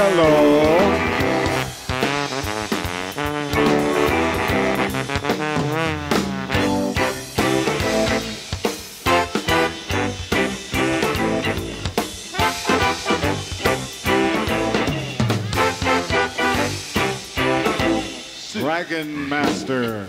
hello. Dragon Master.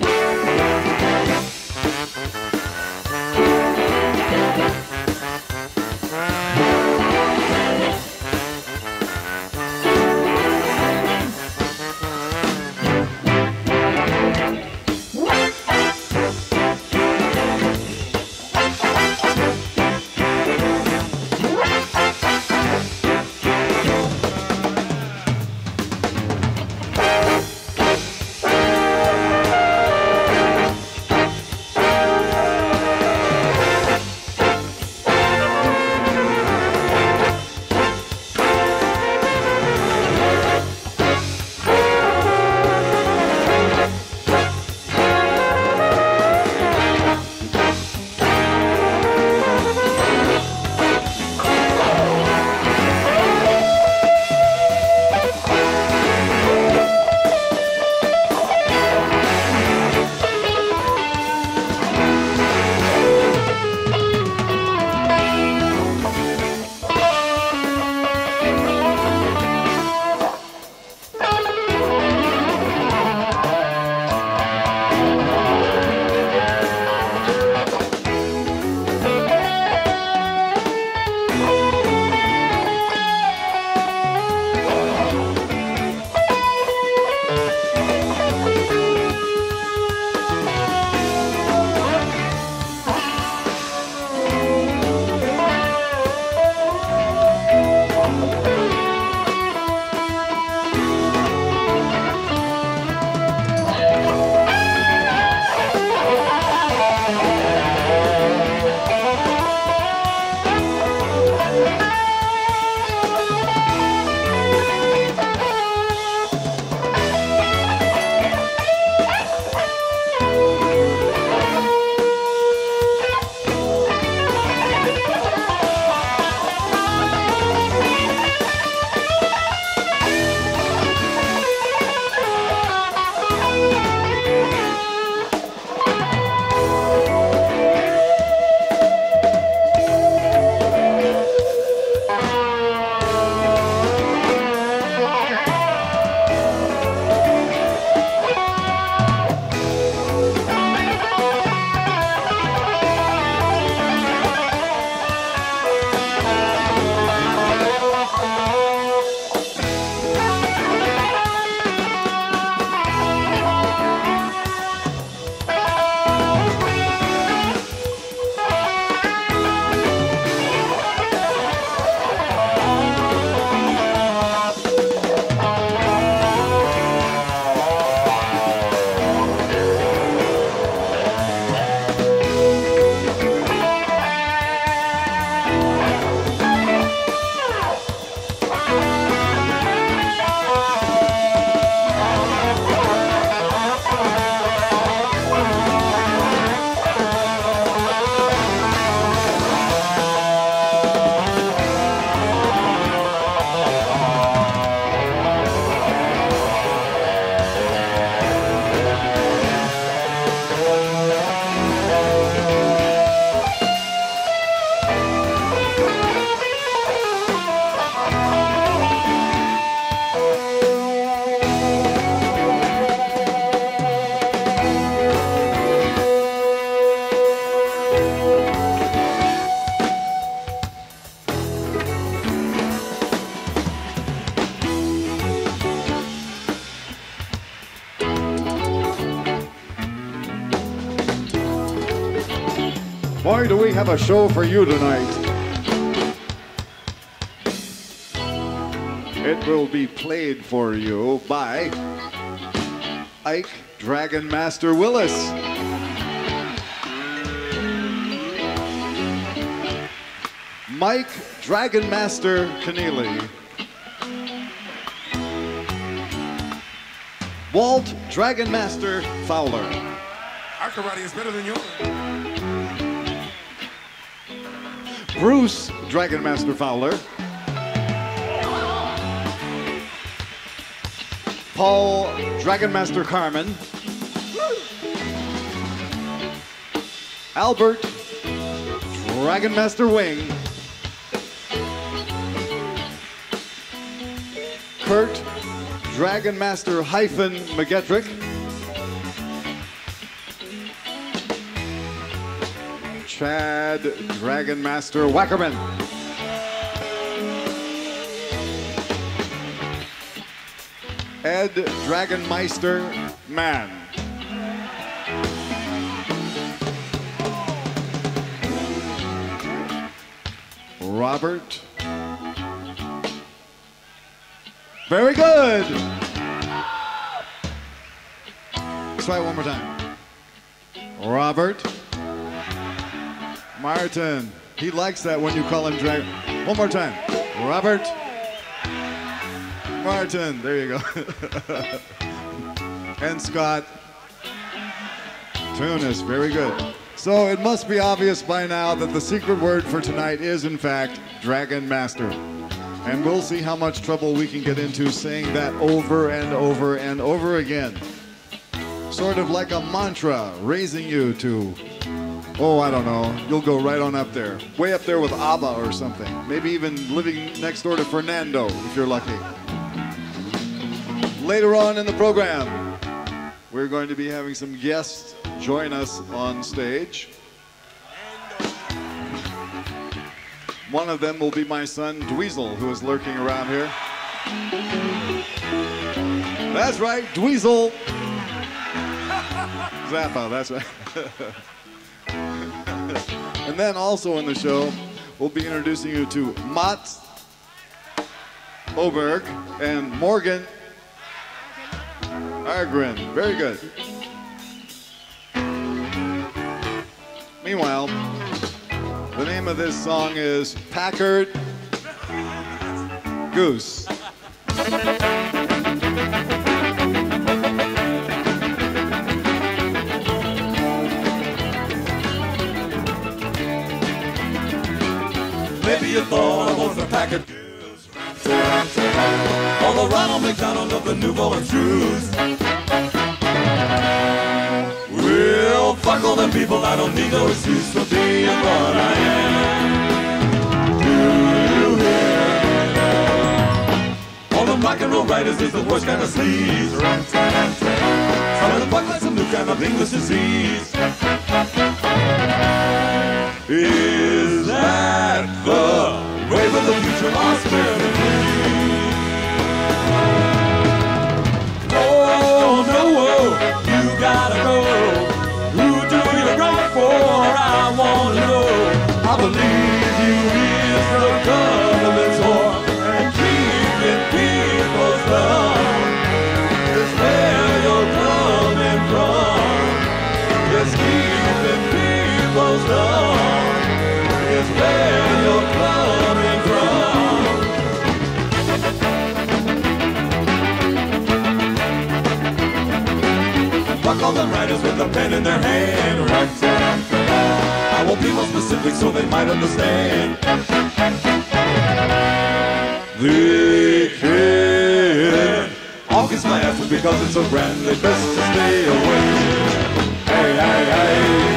Boy, do we have a show for you tonight. It will be played for you by Ike Dragon Master Willis. Mike Dragon Master Keneally. Walt Dragon Master Fowler. Our karate is better than yours. Bruce Dragon Master Fowler. Paul Dragon Master Carmen, Albert Dragon Master Wing, Kurt Dragon Master hyphen McGettrick, Chad Dragon Master Wackerman, Ed Dragon Meister Man, Robert. Very good. Let's try it one more time. Robert. Martin. He likes that when you call him Dragon. One more time. Robert. Martin. There you go. And Scott. Tunis. Very good. So it must be obvious by now that the secret word for tonight is, in fact, Dragon Master. And we'll see how much trouble we can get into saying that over and over and over again. Sort of like a mantra, raising you to, oh, I don't know, you'll go right on up there. Way up there with ABBA or something. Maybe even living next door to Fernando, if you're lucky. Later on in the program, we're going to be having some guests join us on stage. One of them will be my son, Dweezil, who is lurking around here. That's right, Dweezil. Zappa, that's right. And then also in the show, we'll be introducing you to Mats Oberg and Morgan Argren. Very good. Meanwhile, the name of this song is Packard Goose. Maybe you thought I was a Packard Goose, or the Ronald McDonald of the Nouveau Intrudes. Well, fuck all them people, I don't need no excuse for being what I am. Do you hear? All them rock and roll writers is the worst kind of sleaze. Some of them fuck like some new kind of English disease. Is that the wave of the future lost memory? Oh, no, you gotta go. Who do you write for? I wanna know. I believe you is the government's whore, and keeping people's love is where you're coming from. Yes, keeping people's love is where you're coming from. Fuck all them writers with a pen in their hand. I won't be more specific so they might understand. They can all kiss my ass because it's so grand they best to stay away. Hey, hey, hey.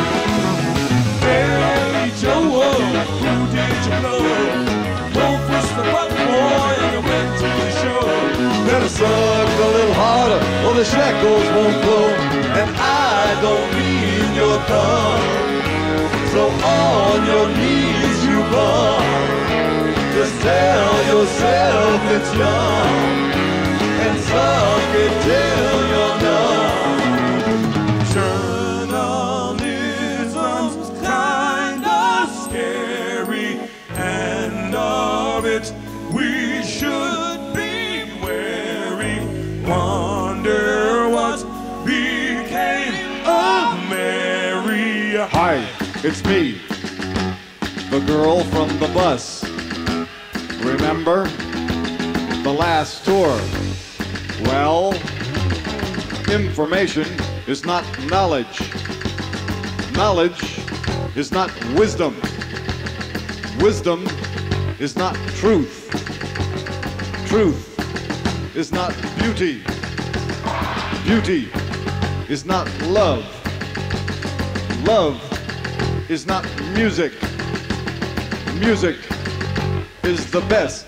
Hey, Joe, who did you blow? Don't push the button, boy, and you went to the show. Better suck a little harder or the shackles won't blow. And I don't mean your thumb. So on your knees you bum. Just tell yourself it's young, and suck it till you're numb. Journalism's kinda scary, and of it we should be wary. Wonder what became of Mary. Hi, it's me, the girl from the bus. Remember? The last tour. Well, information is not knowledge. Knowledge is not wisdom. Wisdom is not truth. Truth is not beauty. Beauty is not love. Love is not music. Music is the best.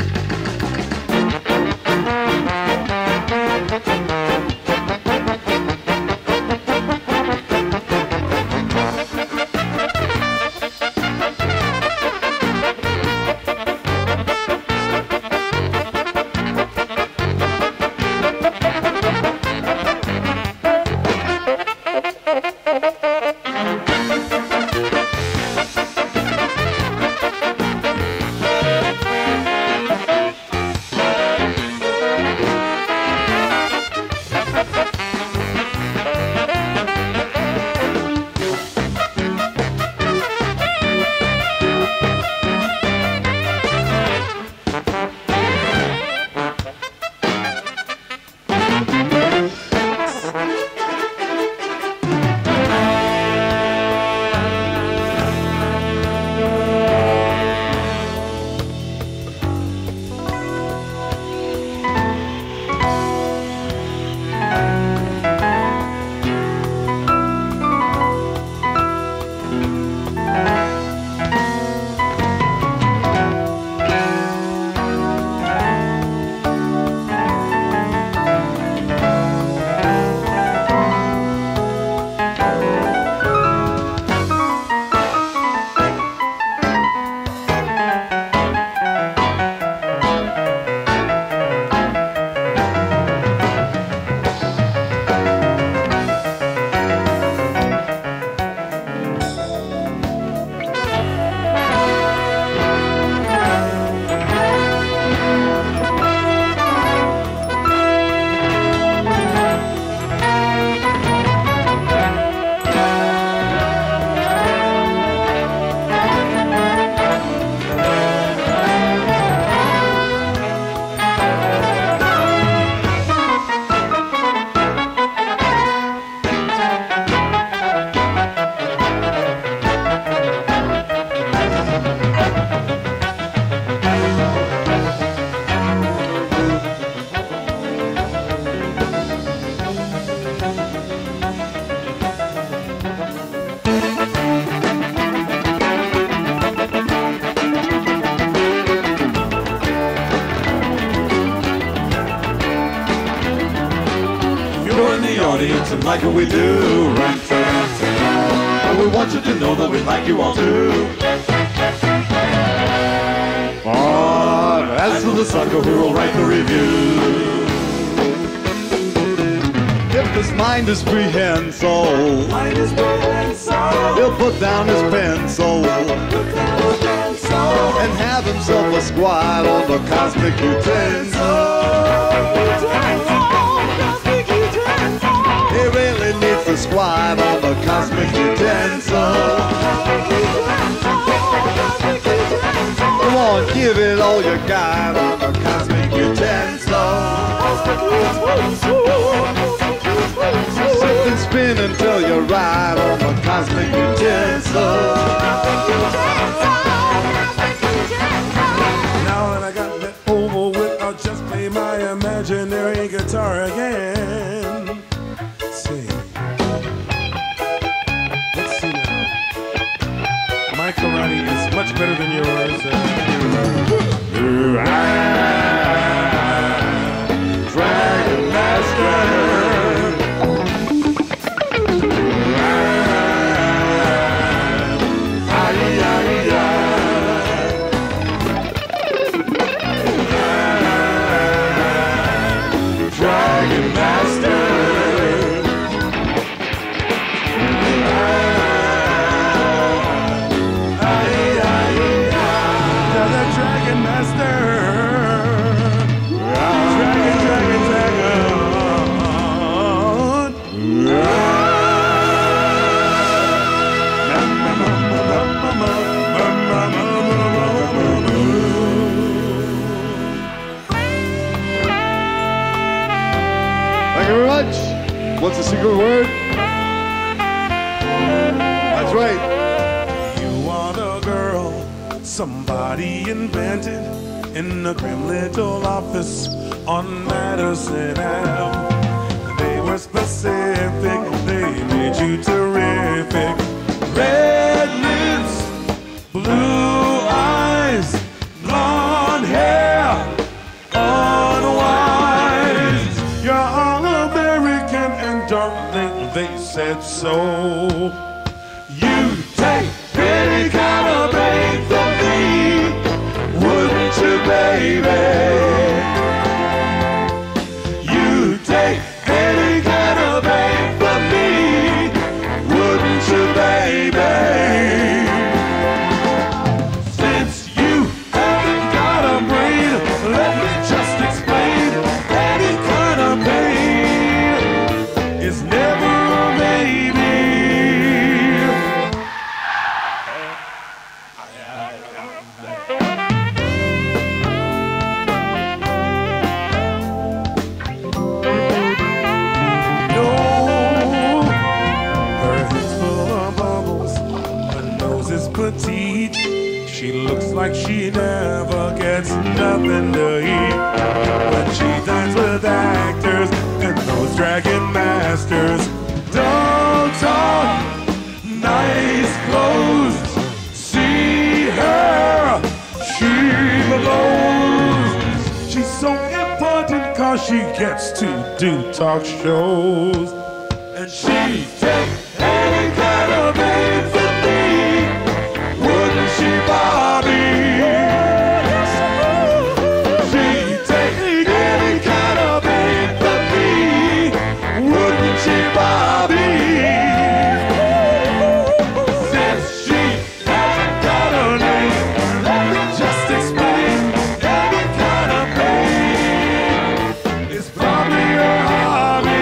And like what we do, but we want you to know that we like you all too. But as for the sucker who will write the review, if his mind is prehensile, he'll put down his pencil and have himself a squat on the cosmic utensil. He really needs to squat on the cosmic utensil. Come on, give it all you got on the cosmic utensil. Sit and spin until you're right on the cosmic utensil. Now that I got that over with, I'll just play my imaginary guitar again. Let's see now. My karate is much better than yours. Dragon Master. Dragon Master. What's the secret word? That's right. You are the girl somebody invented in a grim little office on Madison Ave. They were specific. They made you terrific. Red lips, blue eyes, blonde hair, unwise. You're all American and don't think they said so. You take any kind of babe from me, wouldn't you, baby? You take any kind of babe from me, wouldn't you, baby? Since you haven't got a brain, let me just explain. Any kind of pain is never a maybe. No, her head's full of bubbles, her nose is petite. She looks like she never gets nothing to eat. When she dines with actors and those dragon masters, don't talk, nice clothes. See her, she blows. She's so important cause she gets to do talk shows. And she takes any kind of babe from me, wouldn't she, Bobby? She takes any kind of babe from me, wouldn't she, Bobby? Since she hasn't got a name, let me just explain. Any kind of pain is probably her hobby.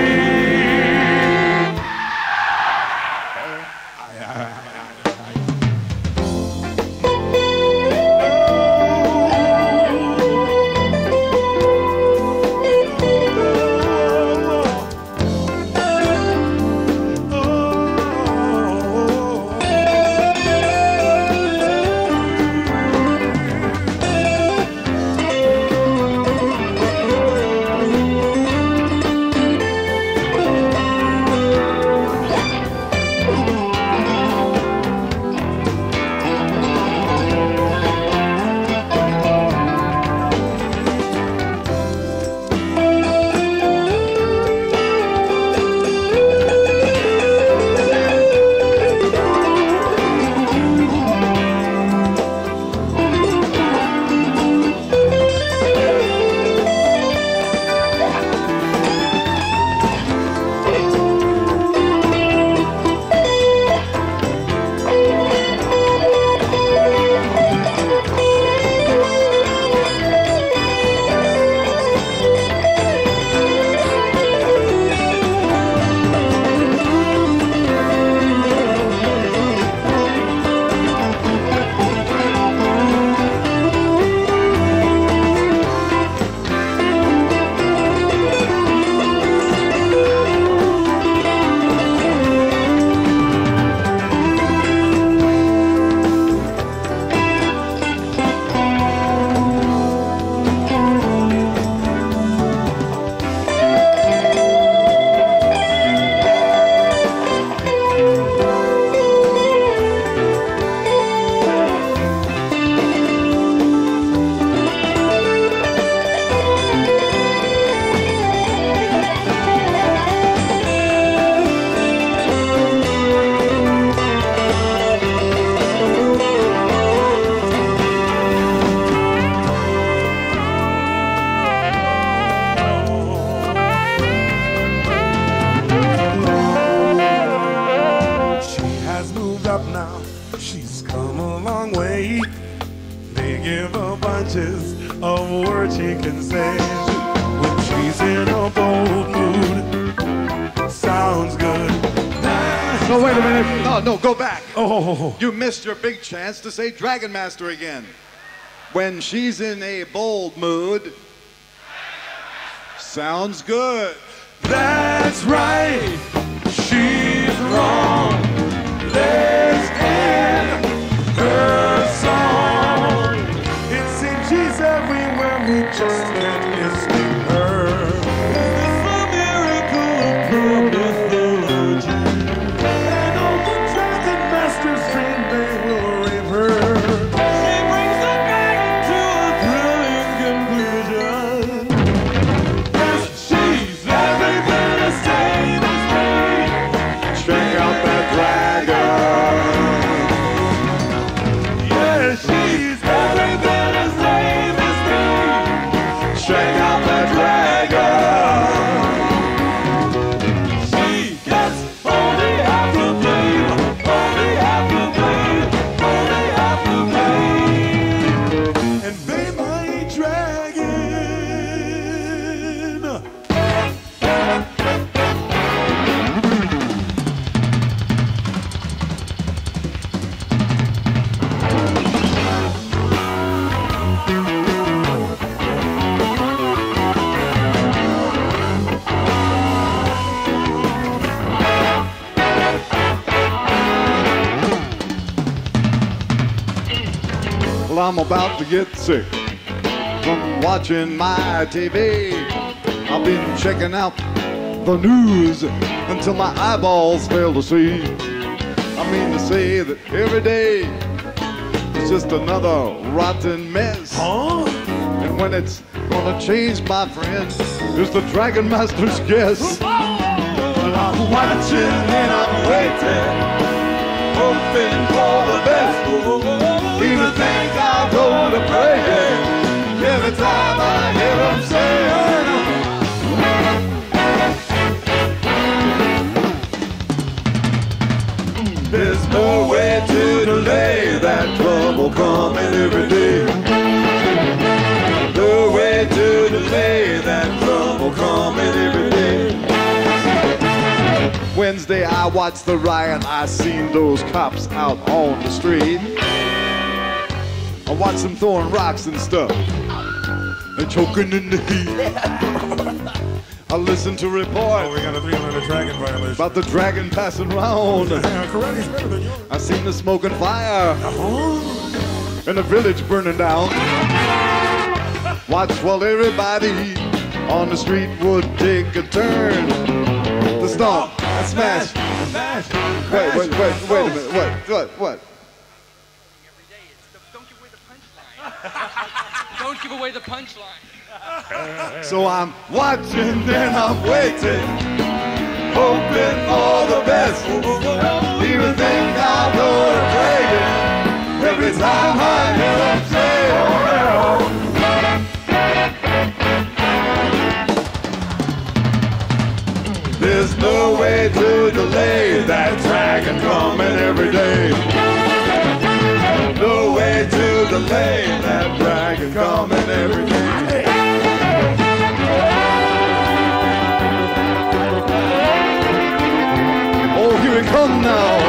bunches of words she can say. When she's in a bold mood, sounds good. No, wait a minute. No, go back. Oh. You missed your big chance to say Dragon Master again. When she's in a bold mood, sounds good. That's right. She's wrong. Let's end her song. It seems she's everywhere. We just can't escape her. It's a miracle of Well, I'm about to get sick from watching my TV. I've been checking out the news until my eyeballs fail to see. I mean to say that every day is just another rotten mess. Huh? And when it's gonna change, my friend, is the Dragon Master's guess. Well, I'm watching and I'm waiting, hoping for the best. Even think I'll go to praying every time I hear him say, there's no way to delay that trouble coming every day. No way to delay that trouble coming every day. Wednesday I watched the riot, I seen those cops out on the street. I watched them throwing rocks and stuff and choking in the heat. I listened to Oh, reports we got a 300 dragon violation. about the dragon passing round. Karate's better than yours. I seen the smoke and fire and the village burning down. Watched while everybody on the street would take a turn. The stomp, the smash. Wait a minute. What? Don't give away the punchline. Don't give away the punchline. So I'm watching Then I'm waiting, hoping for the best. Even think I'll go to praying every time I hear him say, there's no way to delay that dragon coming every day. No way to delay that dragon coming every day. oh, here it come now.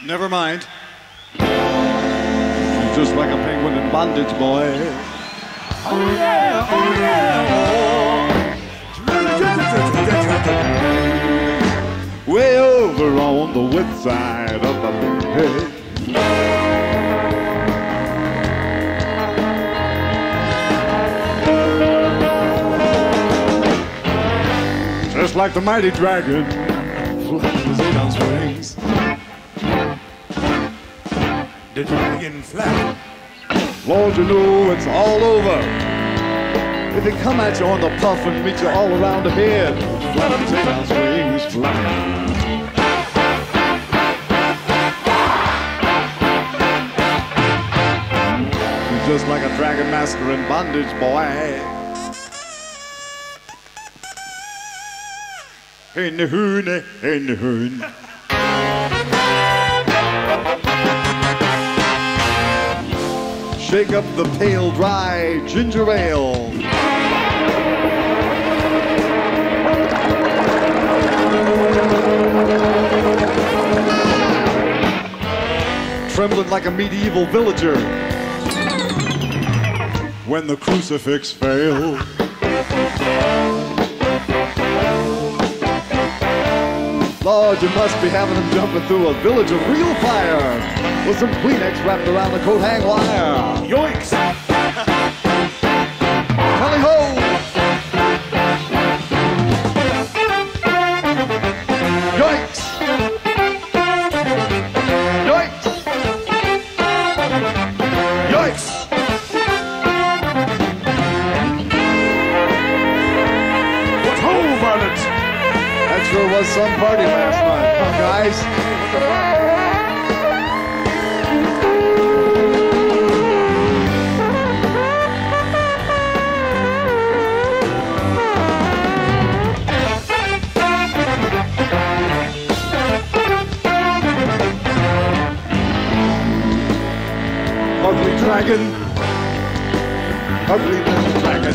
Never mind. She's just like a penguin in bondage, boy. Oh yeah, oh yeah, oh. Way over on the west side of the bed. Just like the mighty dragon flapping his 8-ounce wings. The dragon flap. Lord, you know it's all over. If they come at you on the puff and meet you all around the head, flapping his 8-ounce wings, flapping. He's just like a dragon master in bondage, boy. In the hoon, in the hoon. Shake up the pale, dry ginger ale. Trembling like a medieval villager when the crucifix failed. Lord, you must be having them jumping through a village of real fire with some Kleenex wrapped around the coat hang wire. Yoinks! Tally ho! Yoinks! Yoinks! Yoinks! What ho, Violet? That sure was some party last night, huh, guys? Ugly dragon. Ugly little dragon.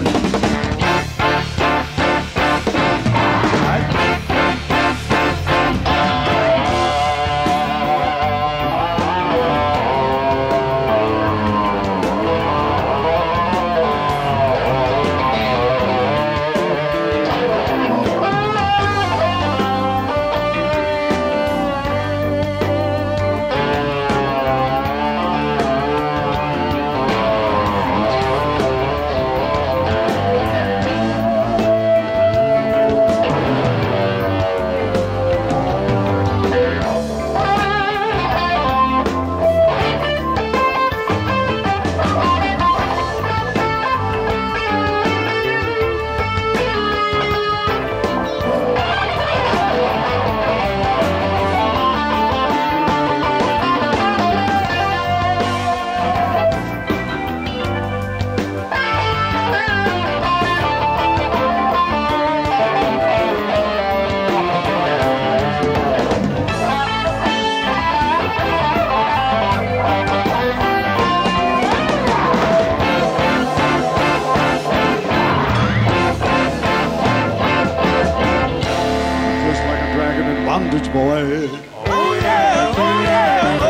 Bondage boy. Oh yeah, oh yeah,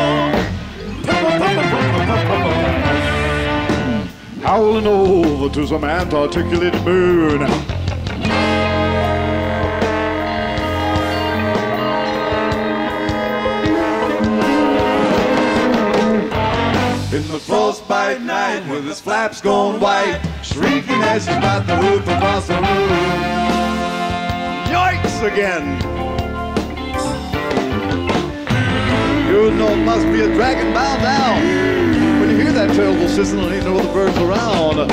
oh. Howling over to some ant-articulated moon. In the frostbite night with his flaps gone white, shrieking as he spat the roof across the room. Yikes again! You know it must be a dragon bound down when you hear that terrible sizzling and ain't no other birds around.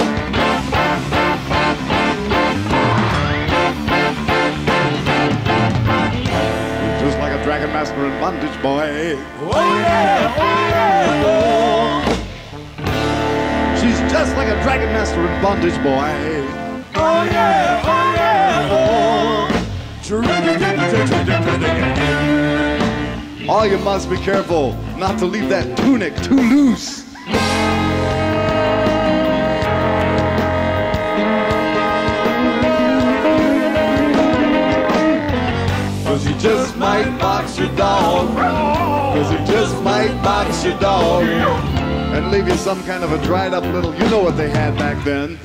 Just like a dragon master in bondage, boy. Oh yeah, oh yeah, oh. She's just like a dragon master in bondage, boy. Oh yeah, oh yeah, oh. Oh, you must be careful not to leave that tunic too loose. Cause you just might box your dog 'cause he just might box your dog and leave you some kind of a dried up little, you know what they had back then.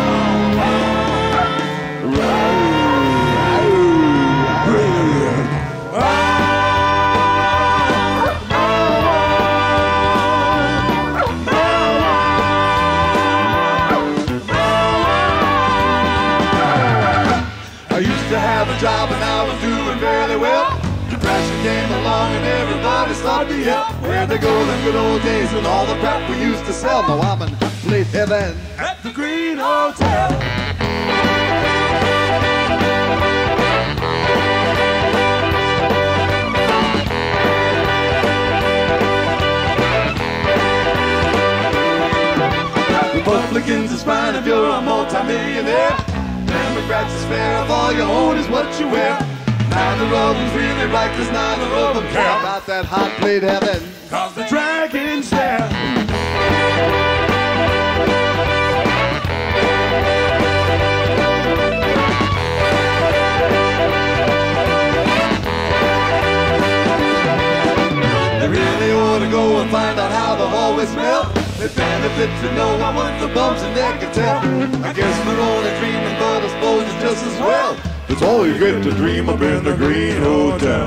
I used to have a job and I was doing fairly well. Depression came along and everybody started to yell. Where'd they go, them good old days and all the crap we used to sell? Now I'm in complete heaven At the Green Hotel. Republicans is fine if you're a multi-millionaire. Democrats is fair if all you own is what you wear. Neither of them's really right, 'cause neither of them care about that hot plate heaven. 'Cause the dragon's there. They really ought to go and find out how they've always smell. They benefit to know what the bumps in their can tell. I guess we're only dreaming, but I suppose it's just as well. It's all you get to dream up in the Green Hotel.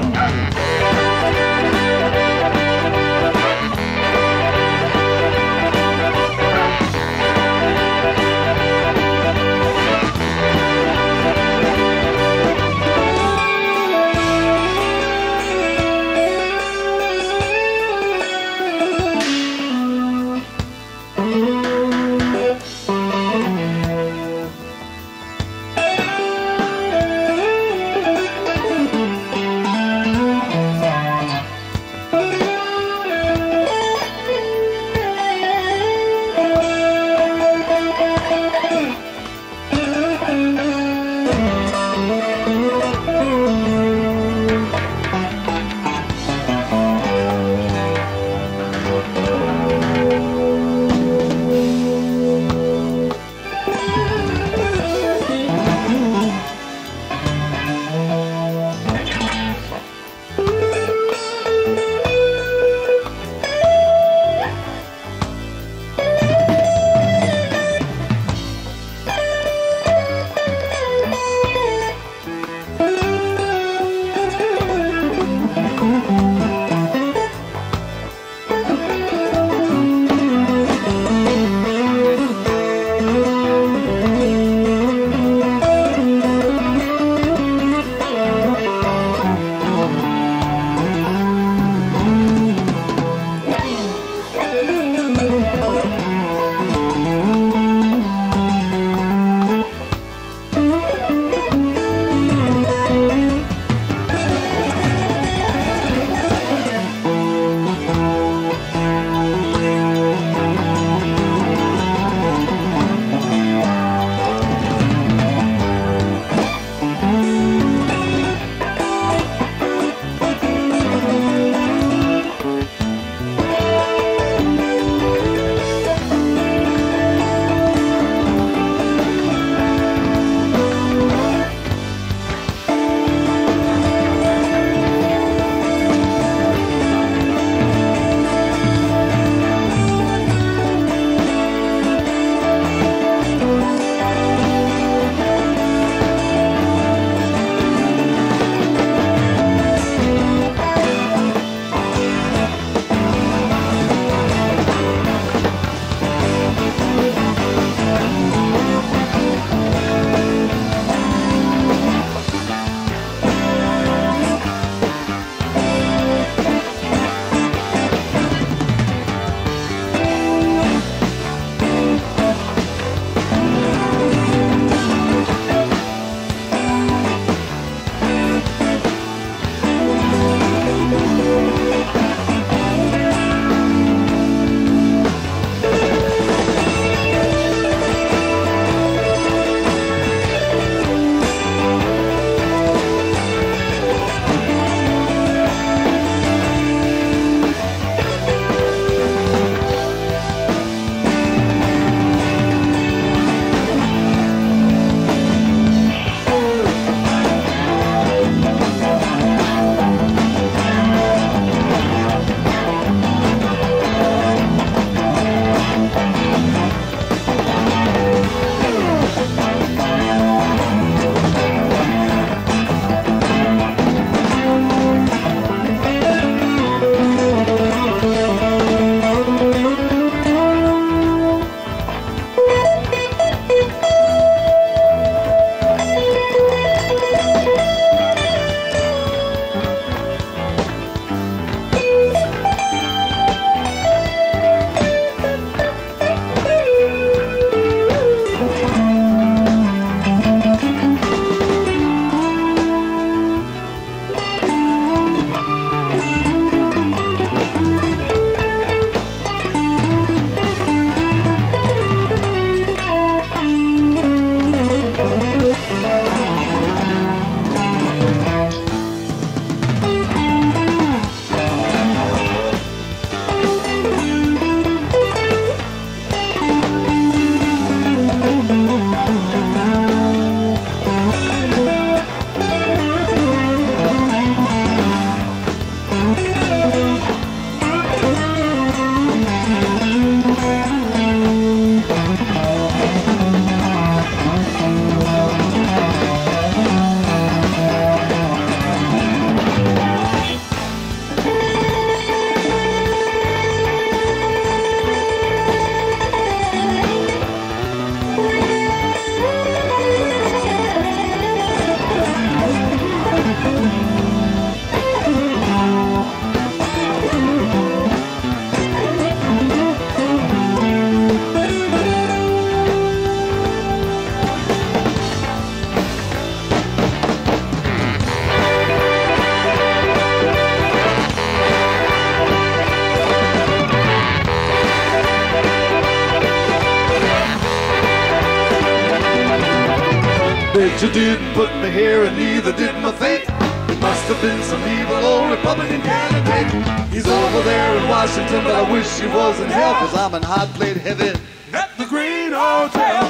you didn't put me here, and neither did my fate. It must have been some evil old Republican candidate. He's over there in Washington, but I wish he was in hell, 'cause I'm in hot plate heaven At the Green Hotel.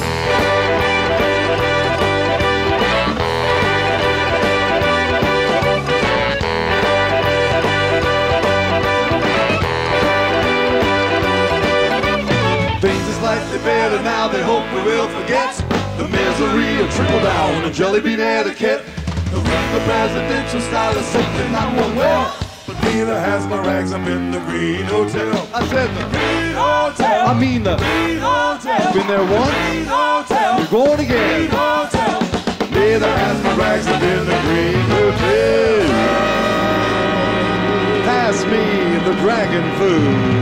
Things is slightly better now, they hope we will forget the misery of trickle down and jelly bean etiquette. The presidential style is something not one well, But neither has my rags up in the Green Hotel. I said the Green Hotel. I mean the Green Hotel. been there once, Green Hotel. you're going again. Green Hotel. Neither has my rags up in the Green Hotel. Pass me the dragon food.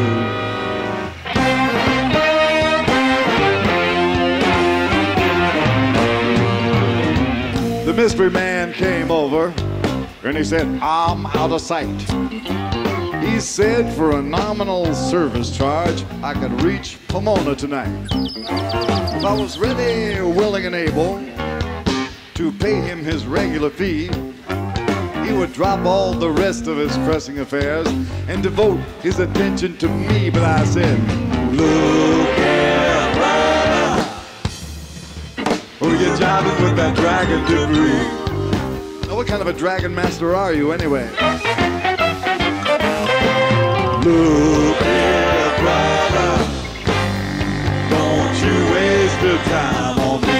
The mystery man came over and he said, I'm out of sight. He said for a nominal service charge, I could reach Pomona tonight. If I was ready, willing, and able to pay him his regular fee, he would drop all the rest of his pressing affairs and devote his attention to me. But I said, look here, brother, who you jobbing with that dragon degree? Now, what kind of a dragon master are you anyway? Look here, brother, don't you waste your time on me.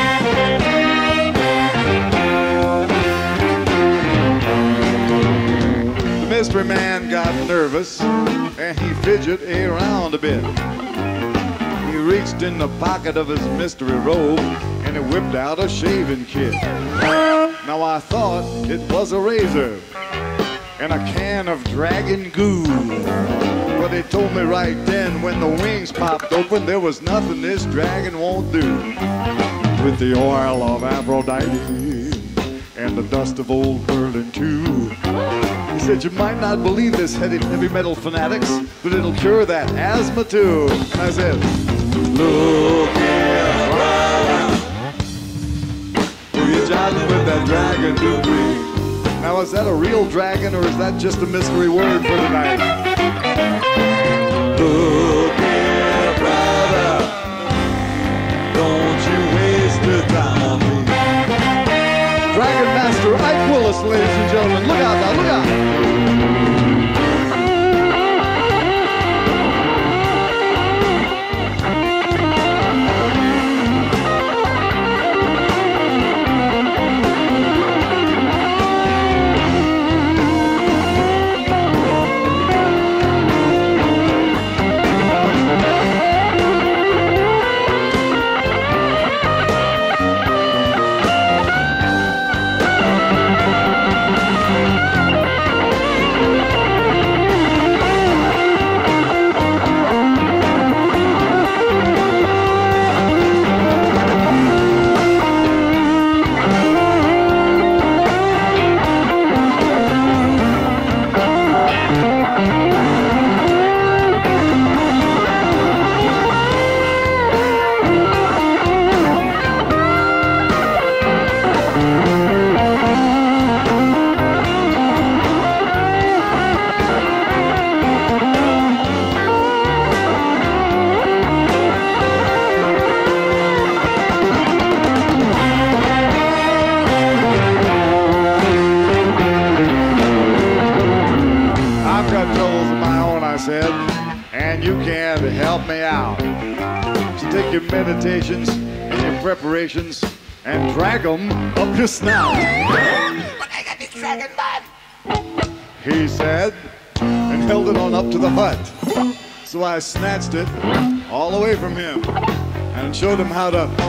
The mystery man got nervous and he fidgeted around a bit. He reached in the pocket of his mystery robe and he whipped out a shaving kit. Now I thought it was a razor and a can of dragon goo. But he told me right then when the wings popped open, there was nothing this dragon won't do. With the oil of Aphrodite and the dust of old Berlin too. He said, you might not believe this, heavy metal fanatics, but it'll cure that asthma too. And I said, look here, brother, who you jiving with that dragon degree? Now, is that a real dragon or is that just a mystery word for tonight? Look here, brother, don't you waste your time on me. Dragon Master Ike Willis, ladies and gentlemen. Look out now, look out. And you can help me out. So take your meditations and your preparations and drag them up your snout. But I got this dragon blood, he said, and held it on up to the hut. So I snatched it all away from him and showed him how to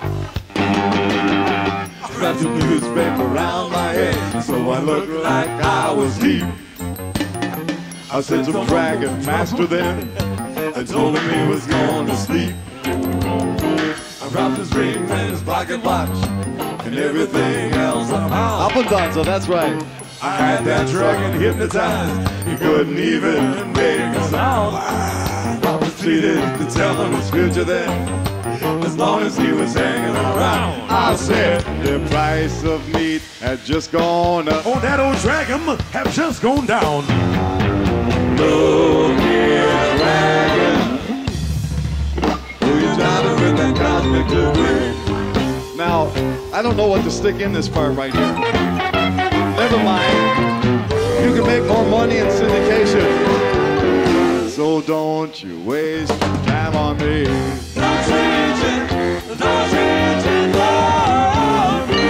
wrap the newspaper around my head so I looked like I was deep. I said some dragon master then, I told him he was going to sleep. I dropped his ring and his pocket watch and everything else up and down, so that's right. I had that dragon hypnotized, he couldn't even make a sound. I proceeded to tell him his future then, as as long as he was hanging around. I said, the price of meat had just gone up. Oh, that old dragon have just gone down. look here, dragon. Who you driving with that cosmic degree? Now, I don't know what to stick in this part right here. Never mind. You can make more money in syndication. So don't you waste your time on me. Don't change it, don't change it, love me.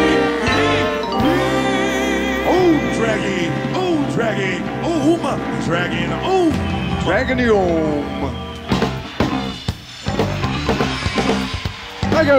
Oh, draggy, oh, my dragon, oh. Draganium. I go.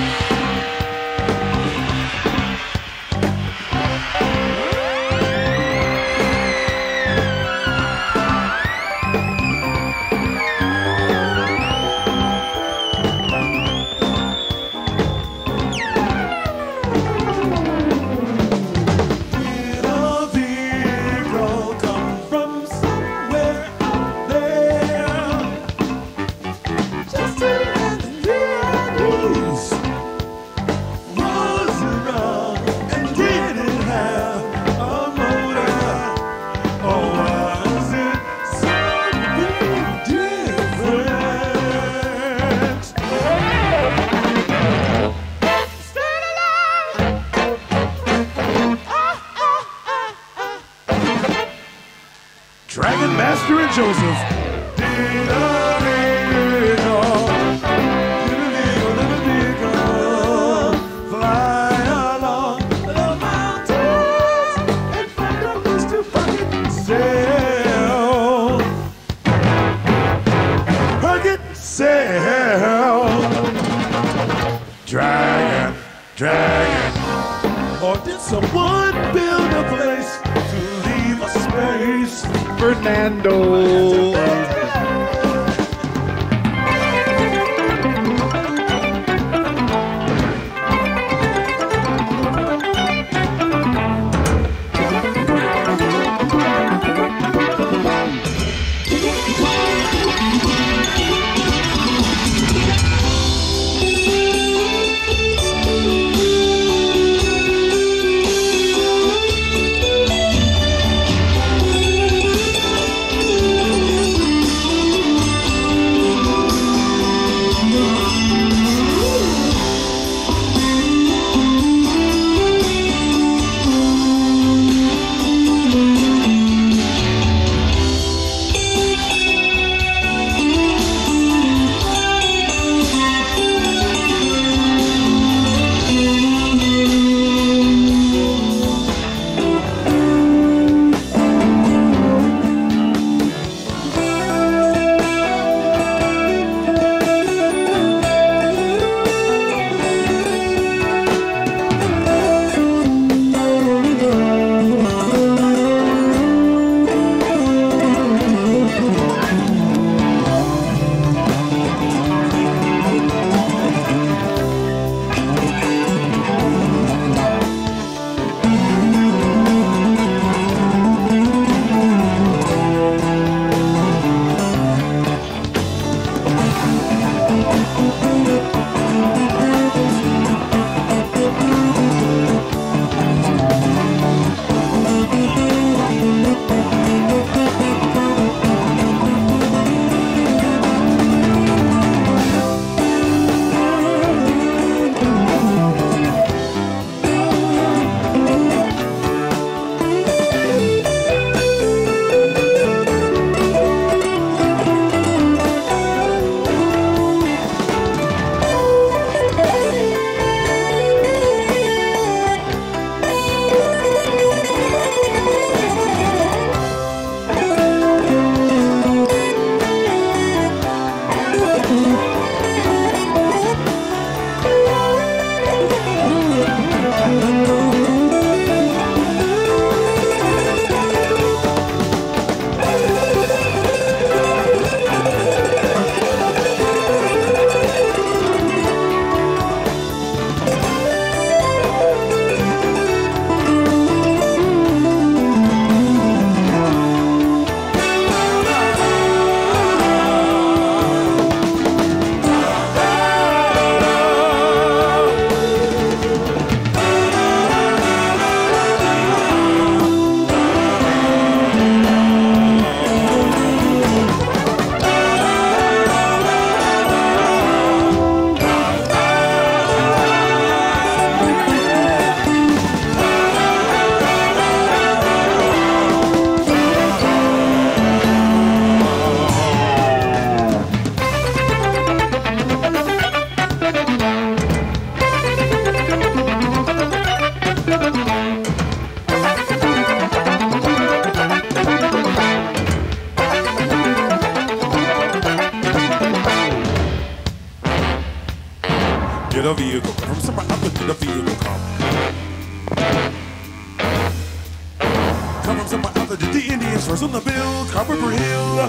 Dragon Master and Joseph. Fly along the mountains and find a place to fucking sail. Fucking sail. Dragon, dragon. Or did someone build a place to leave a space? Fernando. did a vehicle come from? Somewhere other did a vehicle come. Come from somewhere other did the Indians first on the bill, Carpenter Hill.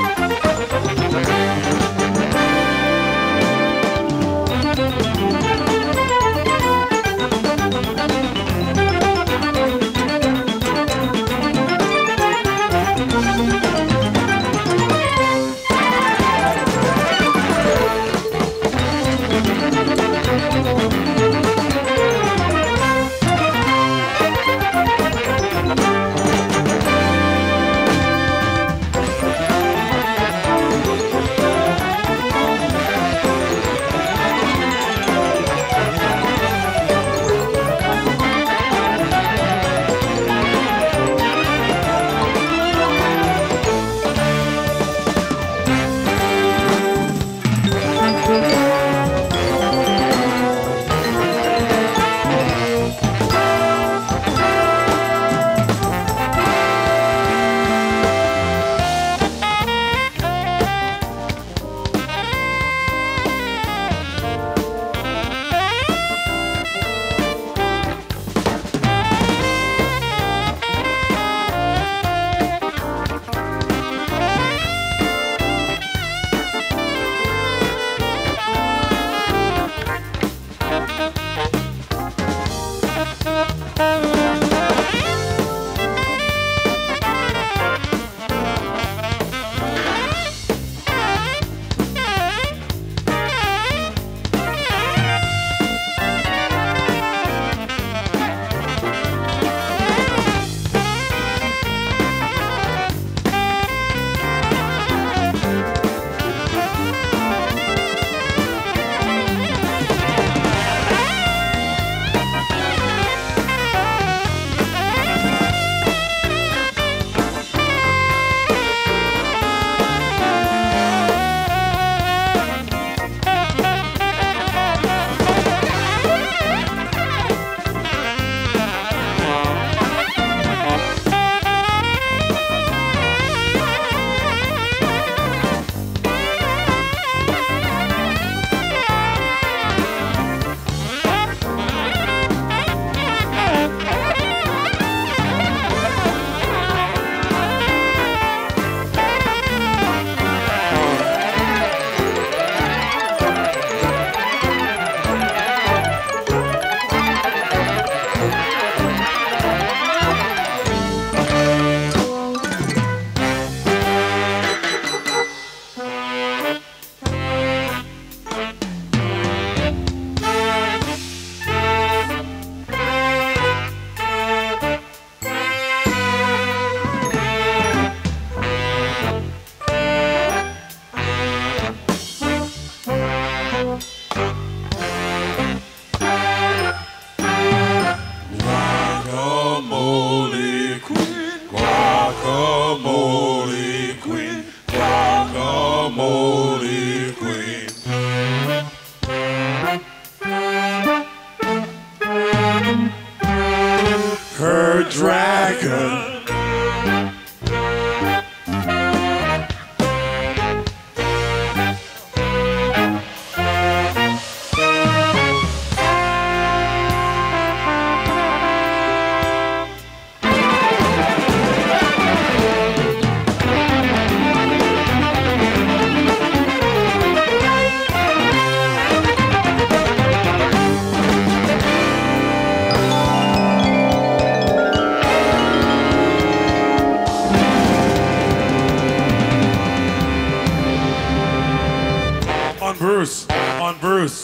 Bruce, on Bruce.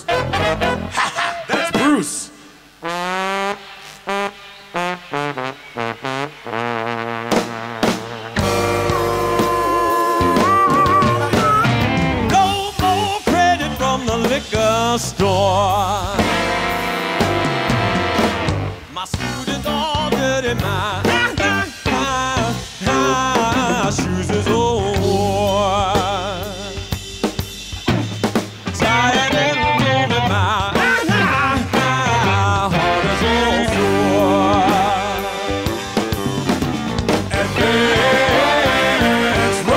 That's Bruce. No more credit from the liquor store. My students all dirty, my shoes is old. Tired and lonely, my heart is all sore. And it's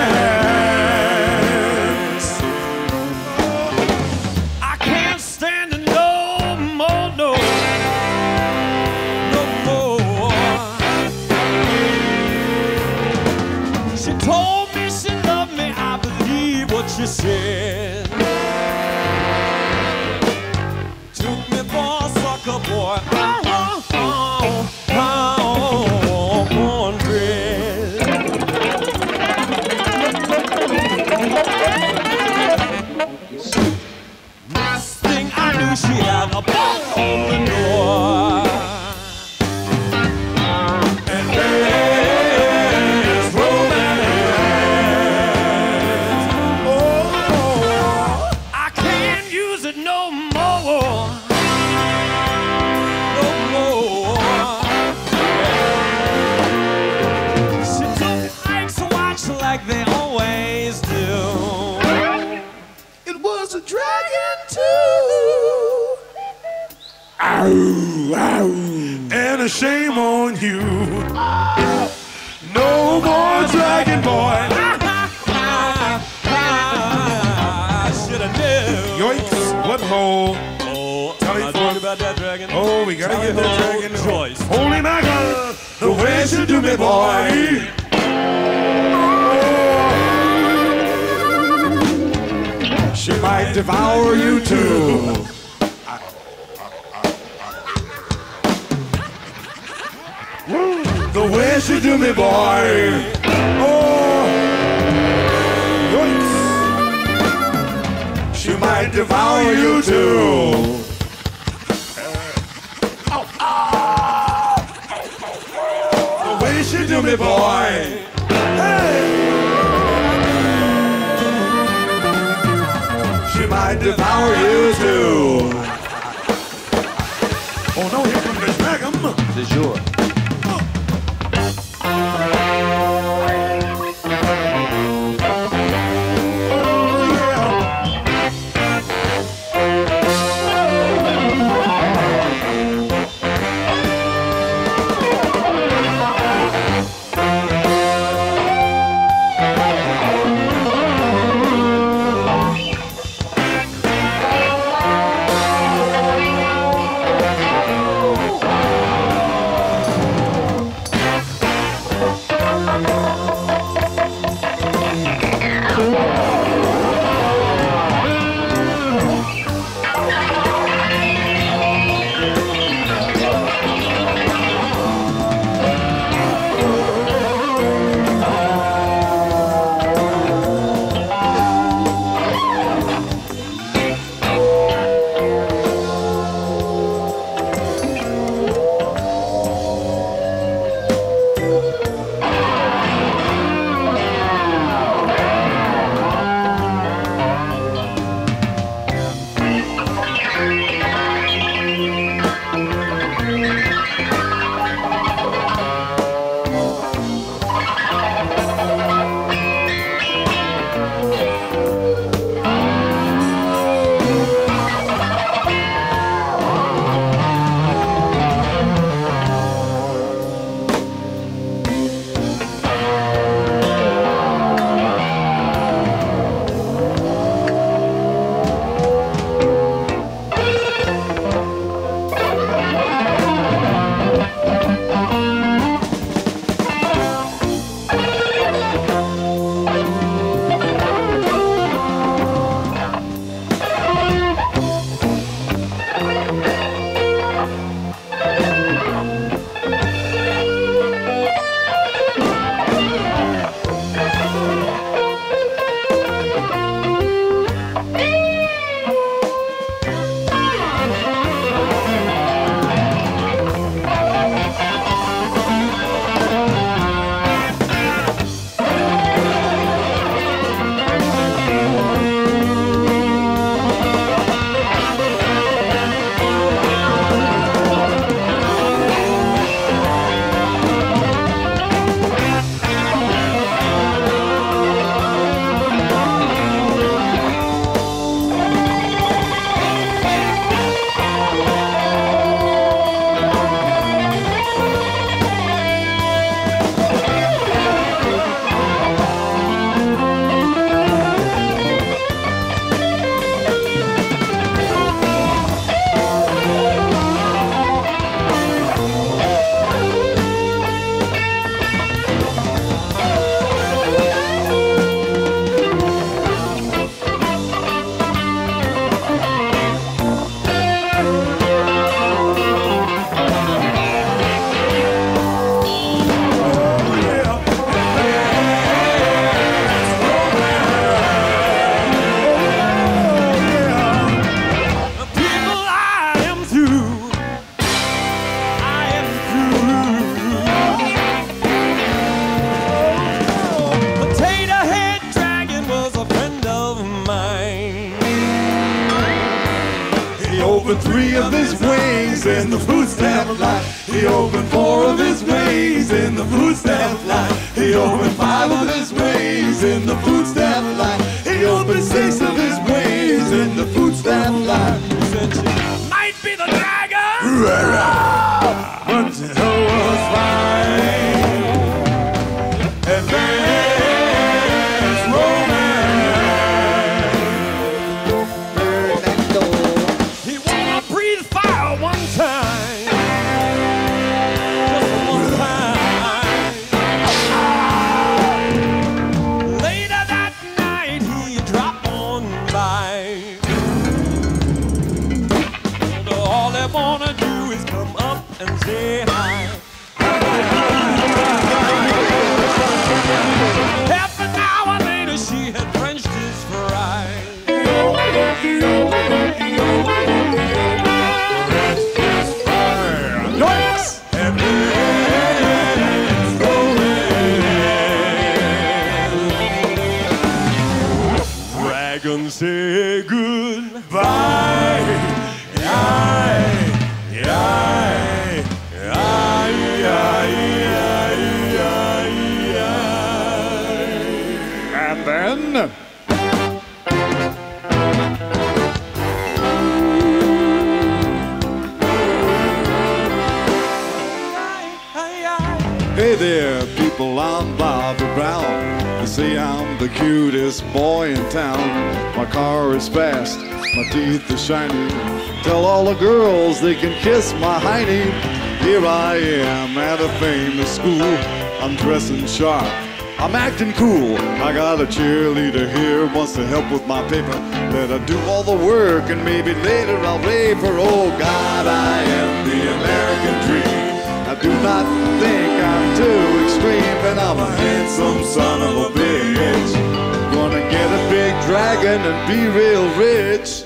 romance. I can't stand she said. Took me for a sucker boy. Cornbread. Next thing I knew, she had a bump on the door. And there's romance. Oh, I can't use it no more. No more. She took Ike's watch like they always do. It was a dragon too. Ow, ow. And a shame on you. No more Dragon Boy. I should have knew. Yoinks, what hole? Oh, Tell me I talk about that dragon. Oh, we gotta get that dragon. Joyce. Holy mackerel, the way she do me, boy. She might devour you too. The way she do me, boy. Oh, yoinks. She might devour you too. The way she do me, boy. Hey. She might devour you too. Oh no, here comes the dragon. De jour. opened 3 of his wings in the food stamp line. He opened 4 of his wings in the food stamp line. He opened 5 of his wings in the food stamp line. He opened 6 of his wings in the food stamp line. He said she might be the dragon, but it was fine. And there's romance. He wanna breathe fire one time, just one time. Later that night he dropped on by. All they wanna do is come up and say hi. Half an hour later, she had drenched his fry. Yoinks! And it's going. Dragons say goodbye. And then... Hey there, people, I'm Bobby Brown. They say I'm the cutest boy in town. My car is fast, my teeth are shiny. Tell all the girls they can kiss my hiney. Here I am at a famous school. I'm dressing sharp, I'm acting cool. I got a cheerleader here, wants to help with my paper. Let her do all the work and maybe later I'll rape her. Oh God, I am the American dream. I do not think I'm too extreme, and I'm a handsome son of a bitch. Gonna get a big dragon and be real rich.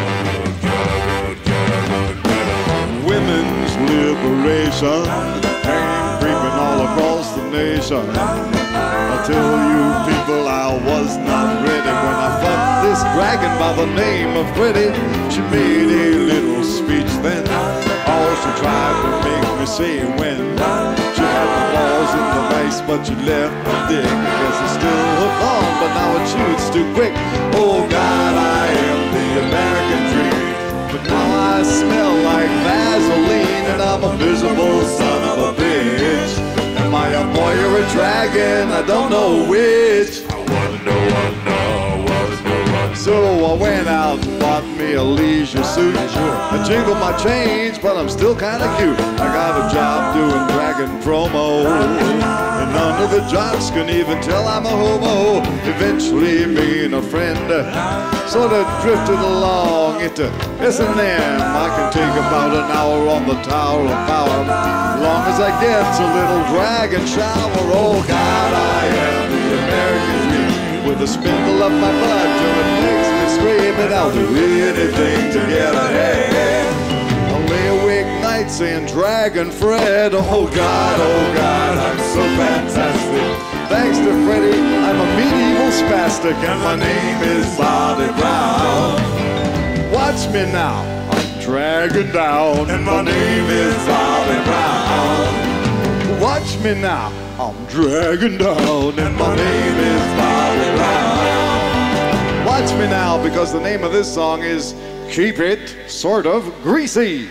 Women's liberation ain't creeping all across the nation. I tell you people, I was not ready when I fucked this dragon by the name of Freddie. She made a little speech then. All she tried to make me say when she had the balls in the vise, but she left the dick. I guess it's still hooked on, but now it shoots too quick. Oh God, I am the American dream, but now I smell like Vaseline, and I'm a miserable son of a bitch. Am I a boy or a dragon? I don't know which. I wanna know. So I went out and bought me a leisure suit. I jingled my change, but I'm still kinda cute. I got a job doing dragon promo, and none of the jocks can even tell I'm a homo. Eventually me and a friend sort of drifted along into S&M. I can take about an hour on the Tower of Power, as long as I get a little dragon shower. Oh God, I am the American dream, with a spindle up my butt till it makes me scream, and I'll do anything to get ahead. I'll lay awake nights saying Dragon Fred. Oh God, I'm so fantastic. Thanks to Freddie, I'm a medieval spastic, and my name is Bobby Brown. Watch me now, I'm dragging down, and my name is Bobby Brown. Watch me now, I'm dragging down, and my name is Bobby Brown. Watch me now, because the name of this song is Keep It Sort of Greasy.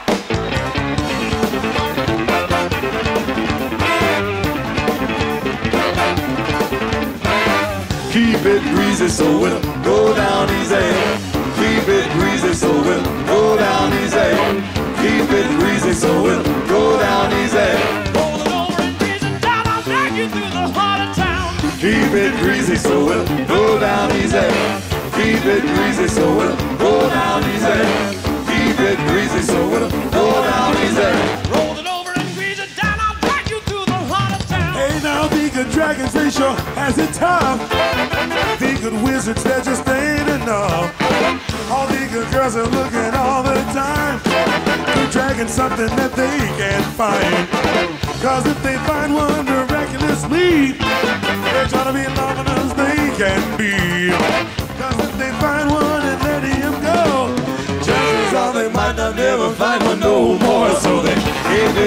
Keep it greasy so it'll go down easy. Keep it greasy so it'll go down easy. Keep it greasy so it'll go down easy. Roll it over and grease it down, I'll drag you through the heart of town. Keep it greasy so it'll go down easy. Keep it greasy so it'll go down easy. Keep it greasy so it'll go down easy. Roll it over and grease it down, I'll drag you through the heart of town. Hey now, the good dragons, they sure has it tough. The good wizards, they're just ain't enough. All the good girls are looking all the time. The dragon's something that they can't find. Cause if they find one miraculously, they're trying to be loving as they can be. Cause if they find one and let him go, chances are they might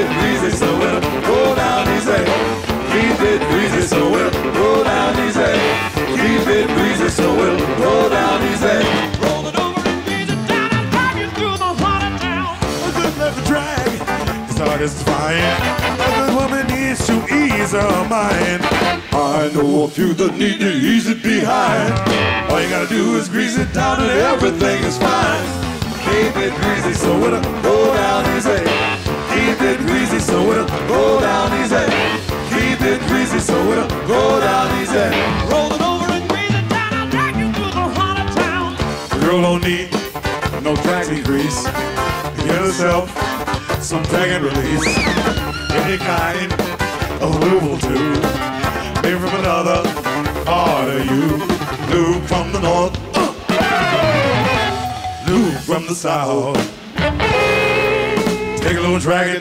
it greasy so it'll go down easy. Keep it greasy so it'll go down easy. Keep it greasy so it'll go down easy. Roll it over and grease it down and drive you through the heart of town. A good left drag is satisfying. A good woman needs to ease her mind. I know a few that need to ease it behind. All you gotta do is grease it down and everything is fine. Keep it greasy so it'll go down easy. Keep it greasy so it'll go down easy. Keep it greasy so it'll go down easy. Roll it over and grease it down and drag you through the heart of town. The girl don't need no dragging grease. Get herself some drag and release. Any kind of lube will do. Maybe from another part of you. Lube from the north, lube from the south. Take a little drag it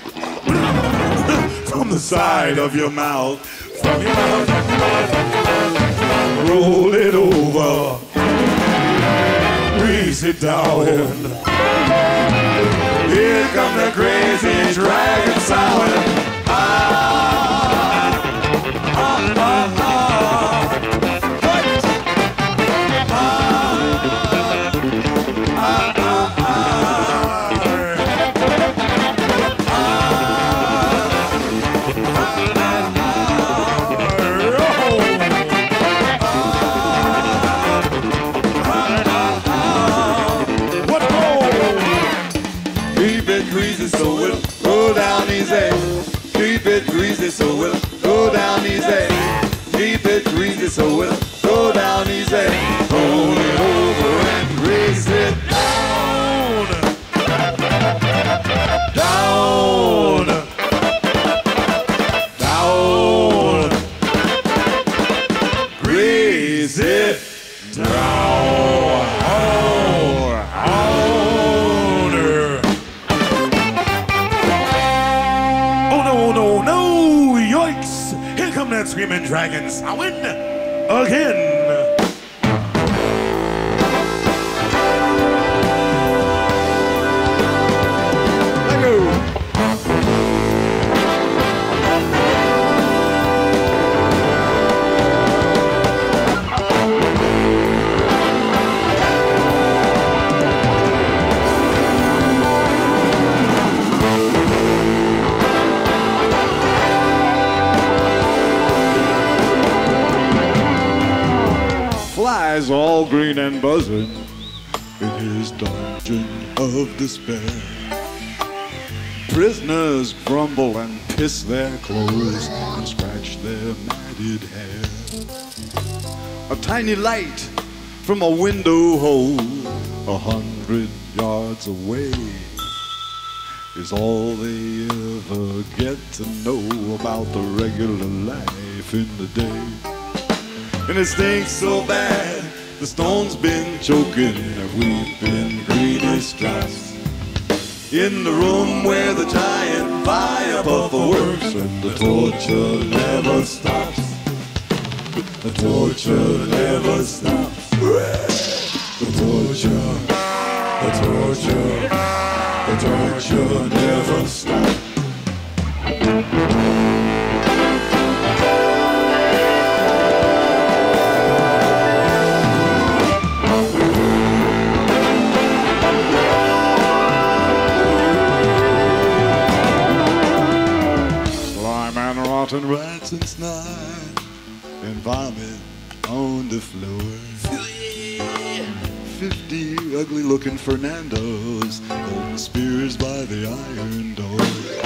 from the side of your mouth. From your mouth, roll it over, grease it down. Here come the crazy dragon sound. So it'll go down easy. Keep it greasy so it'll go down easy. Keep it greasy so it'll go down easy. Roll it over and grease it down. Down. Down. Grease it down. That screaming dragon sowing again. Let go. Flies all green and buzzing in his dungeon of despair. Prisoners grumble and piss their clothes and scratch their matted hair. A tiny light from a window hole 100 yards away is all they ever get to know about the regular life in the day. And it stinks so bad, the stone's been choking and weeping greedy stripes. In the room where the giant fire buffer works and the torture never stops. The torture never stops. The torture, the torture, the torture never stops. And rats and snot and vomit on the floor. 50 ugly-looking Fernandos holding spears by the iron door.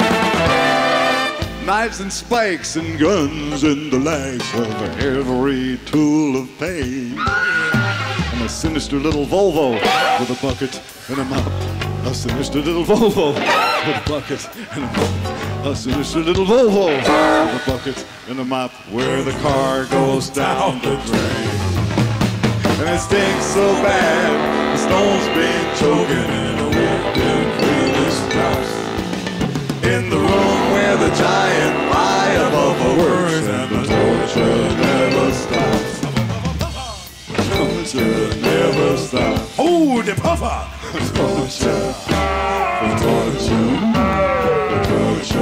Knives and spikes and guns in the legs of every tool of pain. And a sinister little Volvo with a bucket and a mop. A sinister little Volvo with a bucket and a mop. A sinister little Volvo with a bucket and a mop where the car goes down the drain. And it stinks so bad, the stone's been choking and the wind really stops. In the room where the giant fire buffer works and the torture never stops. The torture never stops. Oh, the puffer! The torture, the torture, the torture.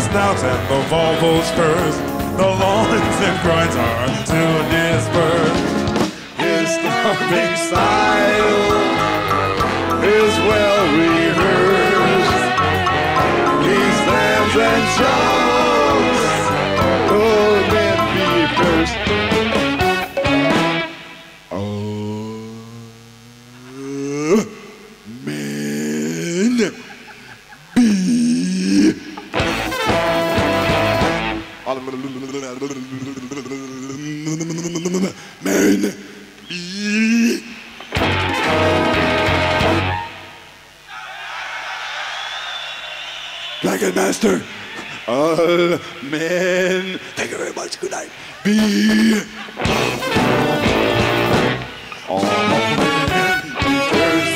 snouts and the Volvo spurs. The loins and groins are to disperse. His thumping style is well rehearsed. He slams and shouts, oh, men be first. Oh, men be. Men be. Dragon Master, all men. Thank you very much. Good night. Be. All men be first.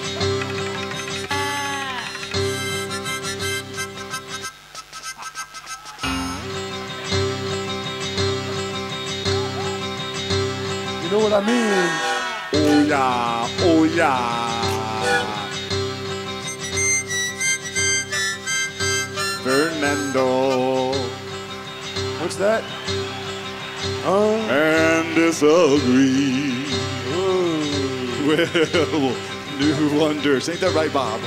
You know what I mean? Oh yeah, oh yeah. Fernando What's that? and disagree. Well, new wonders. Ain't that right, Bob?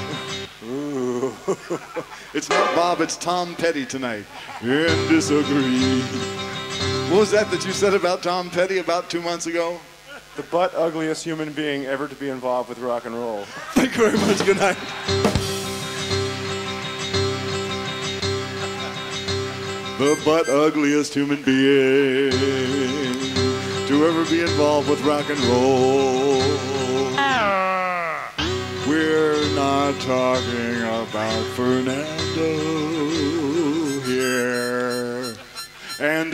It's not Bob, it's Tom Petty tonight. And disagree. What was that you said about Tom Petty about 2 months ago? The butt ugliest human being ever to be involved with rock and roll. Thank you very much. Good night. The butt ugliest human being to ever be involved with rock and roll. We're not talking about Fernando here. And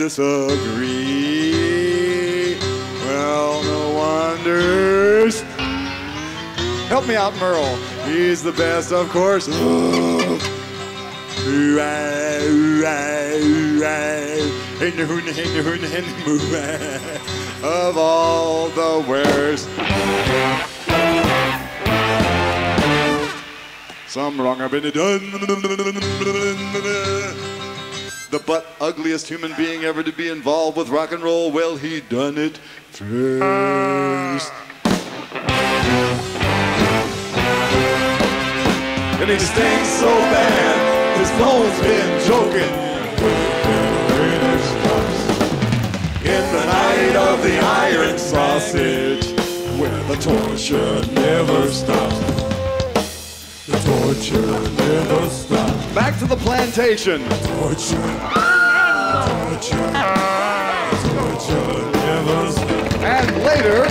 disagree. Well, no wonders. Help me out, Merle. He's the best, of course. Of all the worst. Some wrong have been done. The butt ugliest human being ever to be involved with rock and roll. Well, he done it first. And he stinks so bad, his phone's been joking. In the night of the iron sausage, where the torture never stops. The torture never stops. Back to the plantation. Torture. Torture. Torture never stops. And later.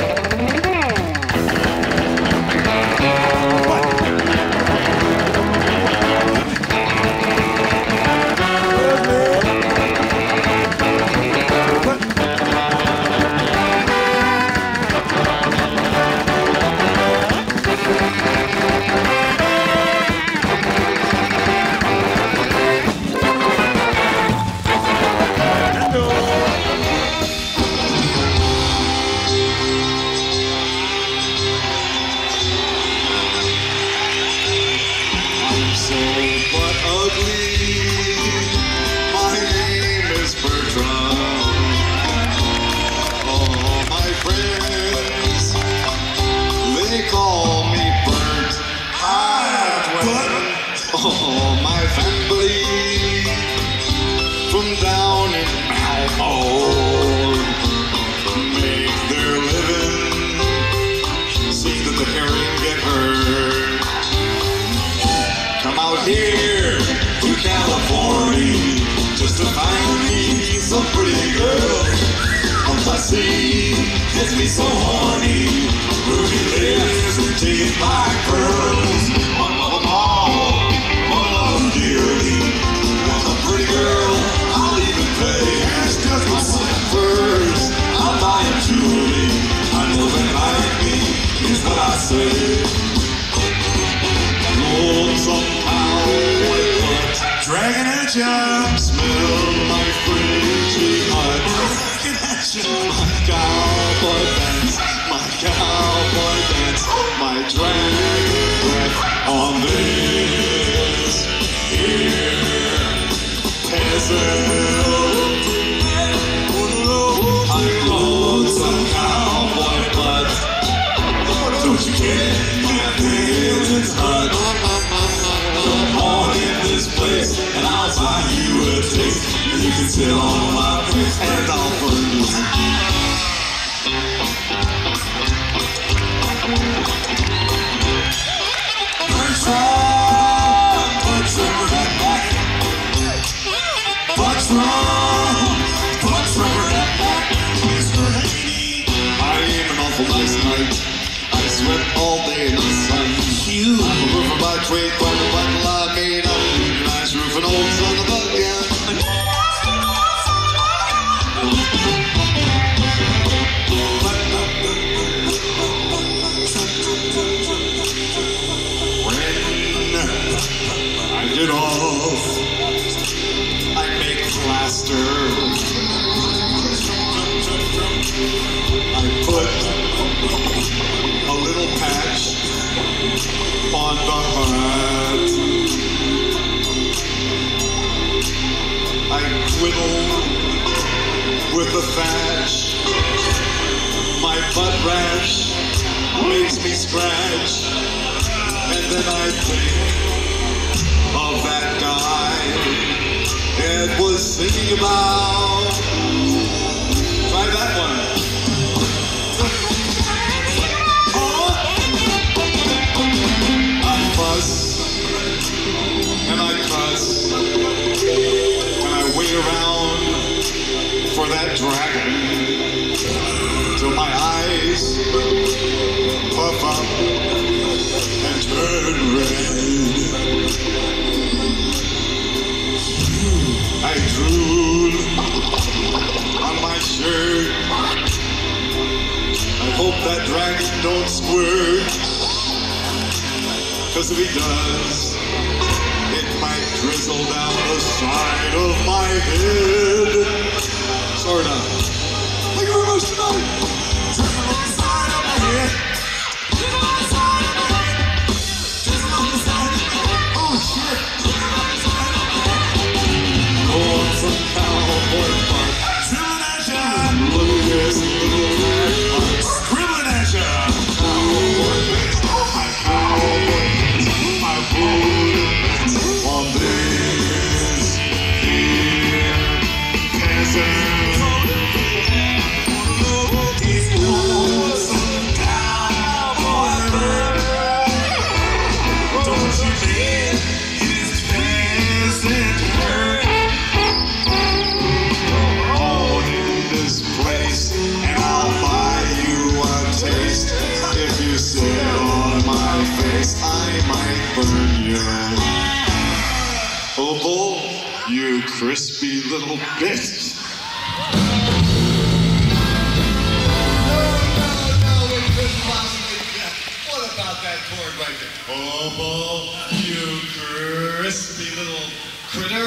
Gets me so horny. Ruby lips and teeth like pearls. One of them all, one of them dearly. Want a pretty girl, I'll even pay. It's just my slippers, I'll buy a jewelry. I know they like me, is what I say. Lord, somehow it looks dragging at ya. Smell like pretty hot. My cowboy dance, my cowboy dance, my dragon breath on this here sit on my face and I'll burn you. What's over that back? What's wrong? What's over that back? Mr. Haney, I ain't an awful nice night. I sweat all day in the sun. I'm a roofer by trade, quite a blockade. I'm a nice roof and old son of a gun. When I get off, I make plaster. I put a little patch on the hat. I twiddle with the thatch. My butt rash makes me scratch. And then I think of that guy Ed was singing about. Try that one. I fuss and I cuss and I wait around for that dragon till my eyes puff up and turn red. I drool on my shirt. I hope that dragon don't squirt. 'Cause if he does, it might drizzle down the side of my head. Sorta. Thank you very much tonight. Drizzle on the side of my head. Drizzle on the side of my head. Drizzle on the side of my head. Oh shit. Drizzle on the side of my head. Going from cowboy park. Dribbling at ya. Look at this little fat park. Scribbling at ya. Cowboy bits. Oh my cowboy bits. My boots on this here peasant. Oh, bull, you crispy little bitch. No, we couldn't possibly do that. What about that chord right there? Oh, bull, you crispy little critter.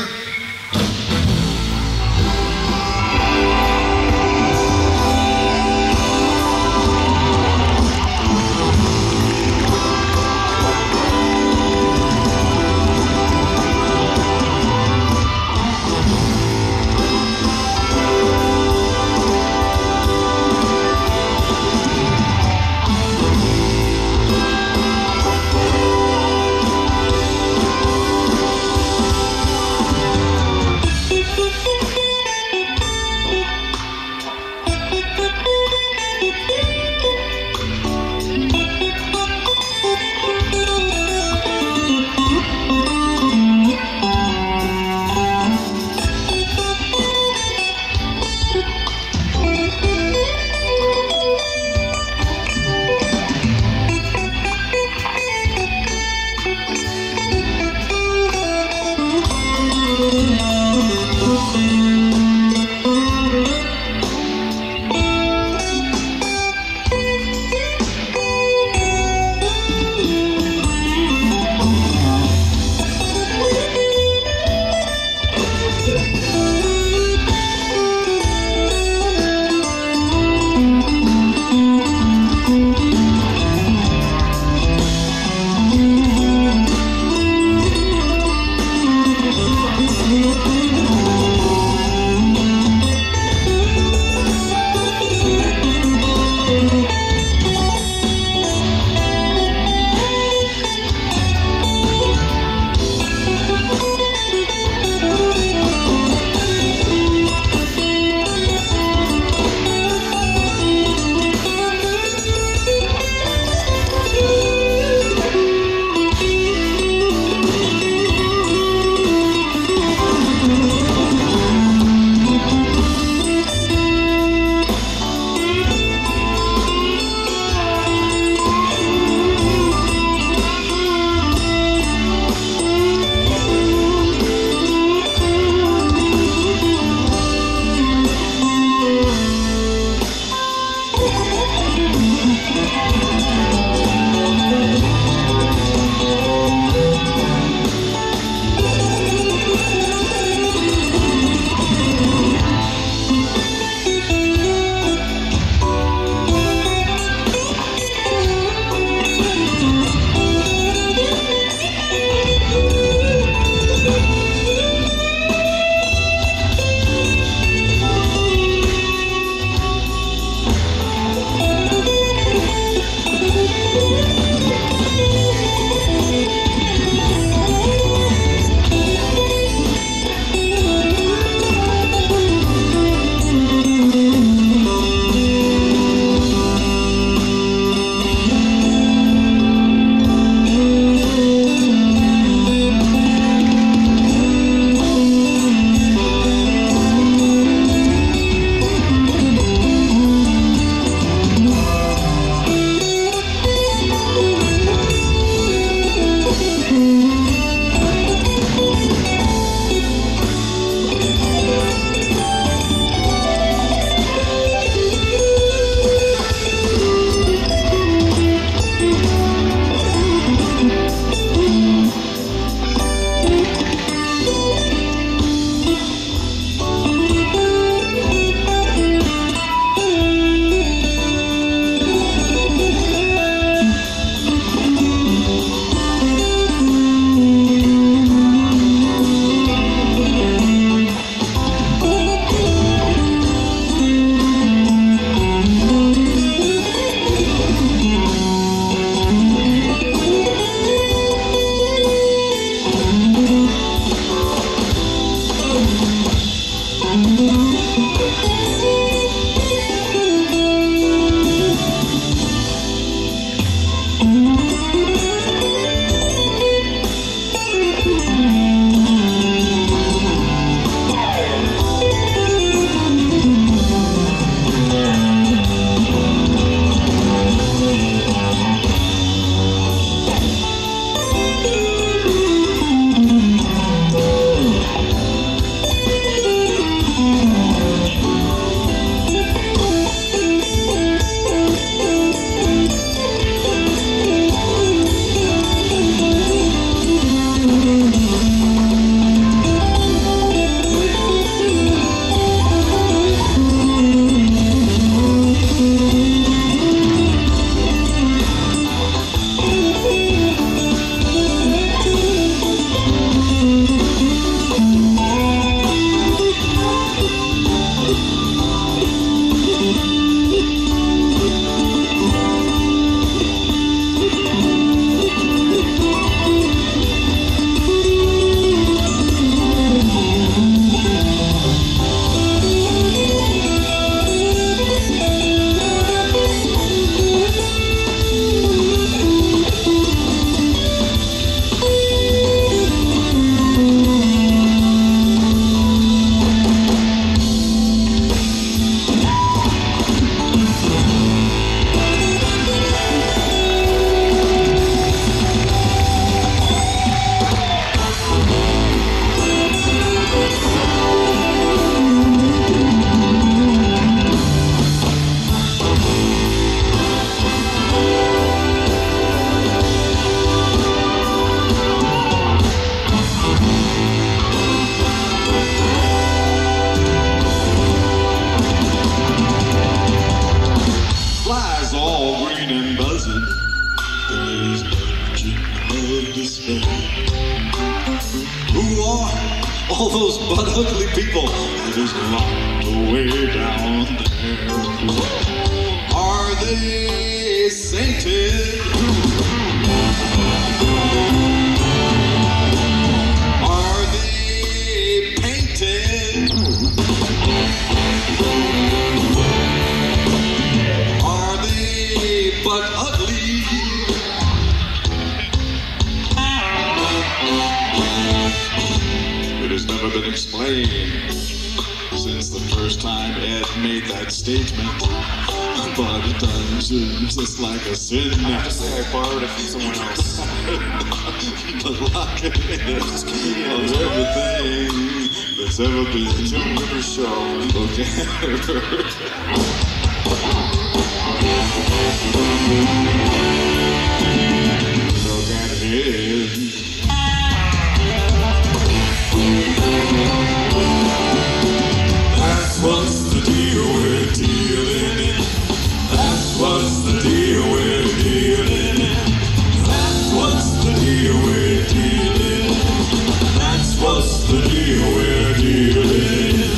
people, it is locked away down there. Are they sainted? Are they painted? Are they but ugly? It has never been explained since the first time Ed made that statement. But it done just like a sin. I have to say I borrowed it from someone else. But lock it in of everything that's ever been. The Joan Rivers Show. Look at it. That's what's the deal we're dealing in. That's what's the deal we're dealing in. That's what's the deal we're dealing in. That's what's the deal we're dealing in.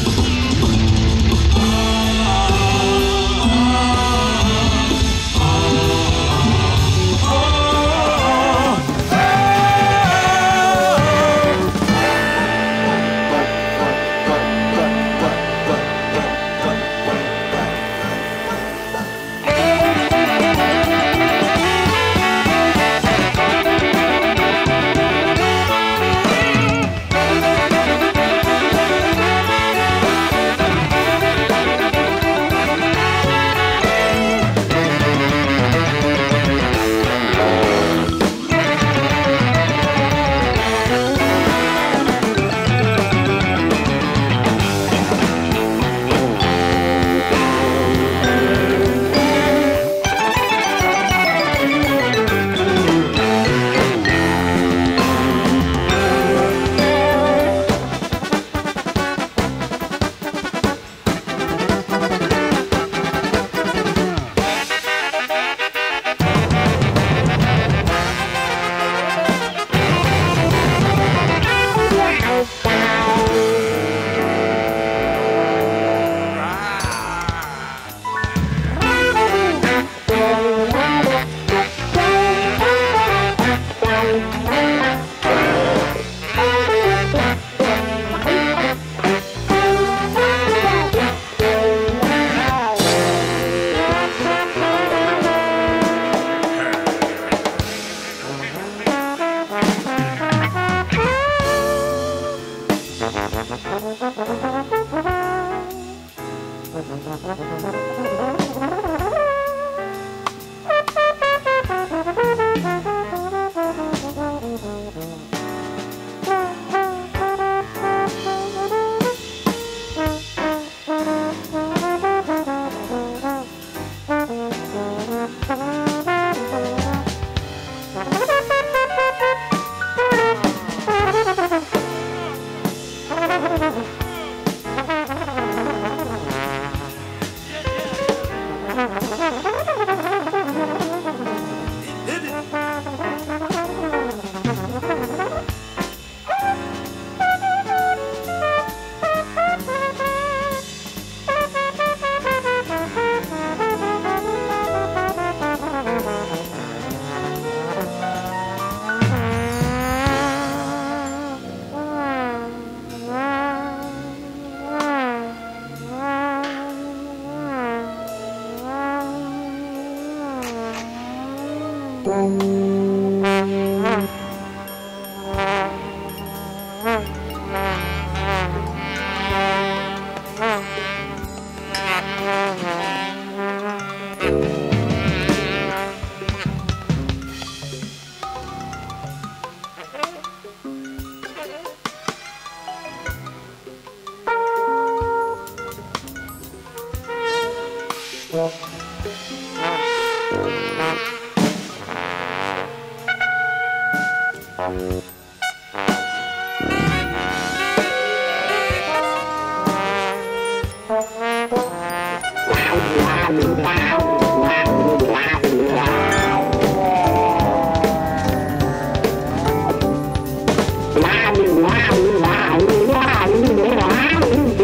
Wow.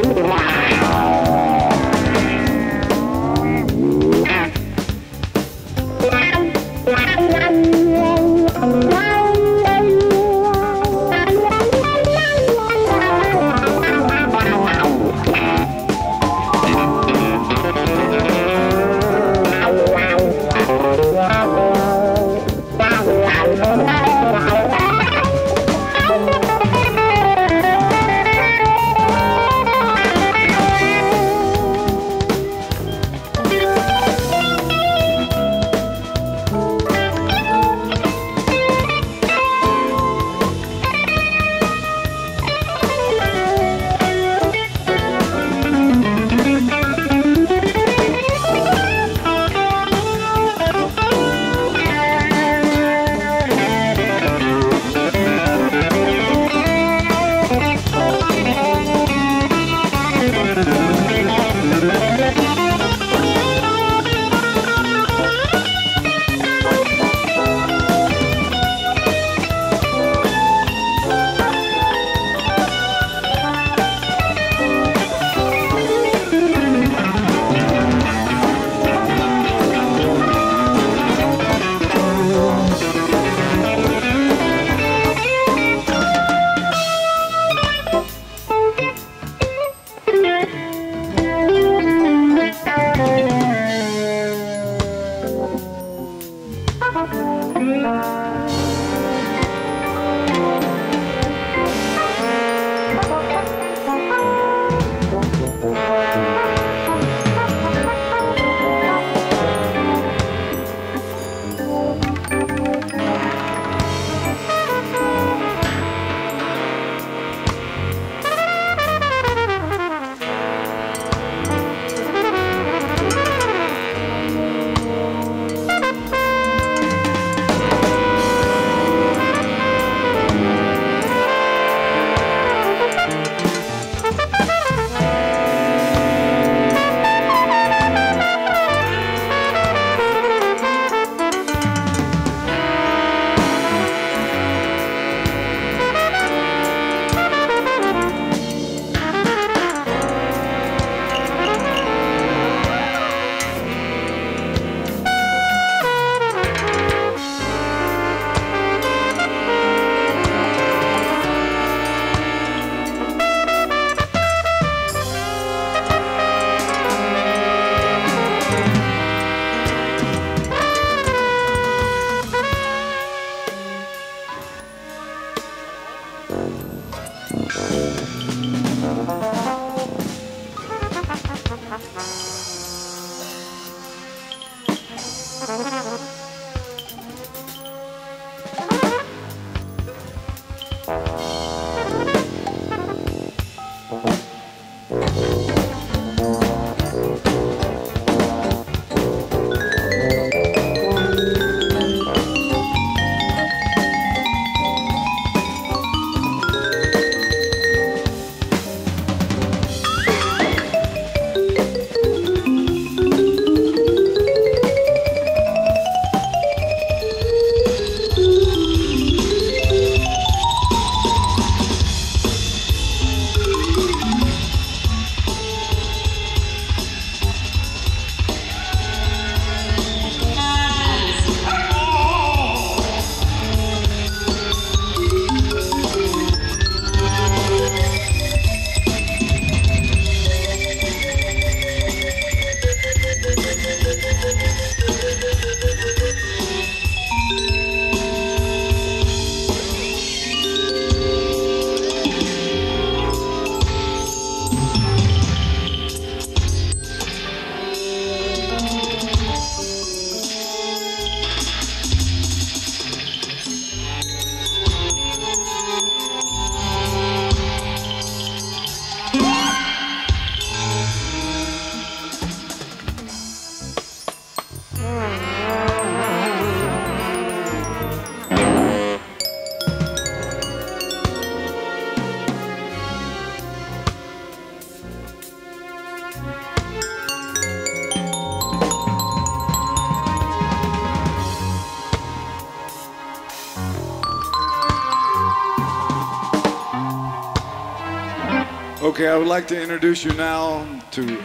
Okay, I would like to introduce you now to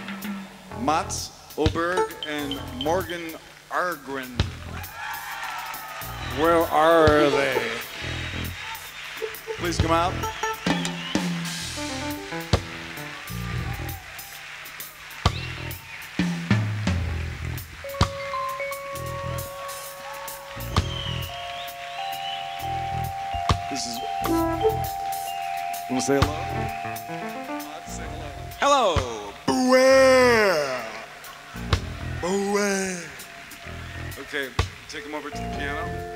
Mats Oberg and Morgan Argren. Where are they? Please come out. This is. Want to say hello? Mats, say hello. Hello. Where? Where? Okay, take him over to the piano.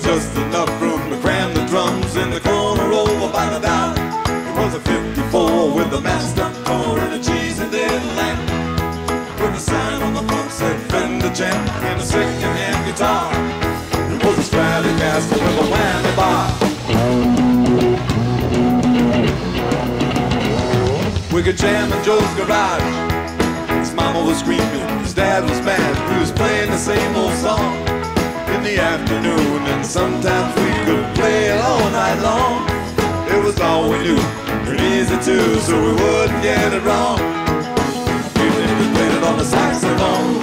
just enough room to cram the drums in the corner over by the dock. It was a 54 with the master car and a cheese and then lamp. With a sign on the front said Fender Champ and a second-hand guitar. It was a Stratocaster with a whammy bar. We could jam in Joe's garage. His mama was screaming, his dad was mad. He was playing the same old song in the afternoon, and sometimes we could play it all night long. It was all we knew, and easy too, so we wouldn't get it wrong. Even if we played it on the saxophone.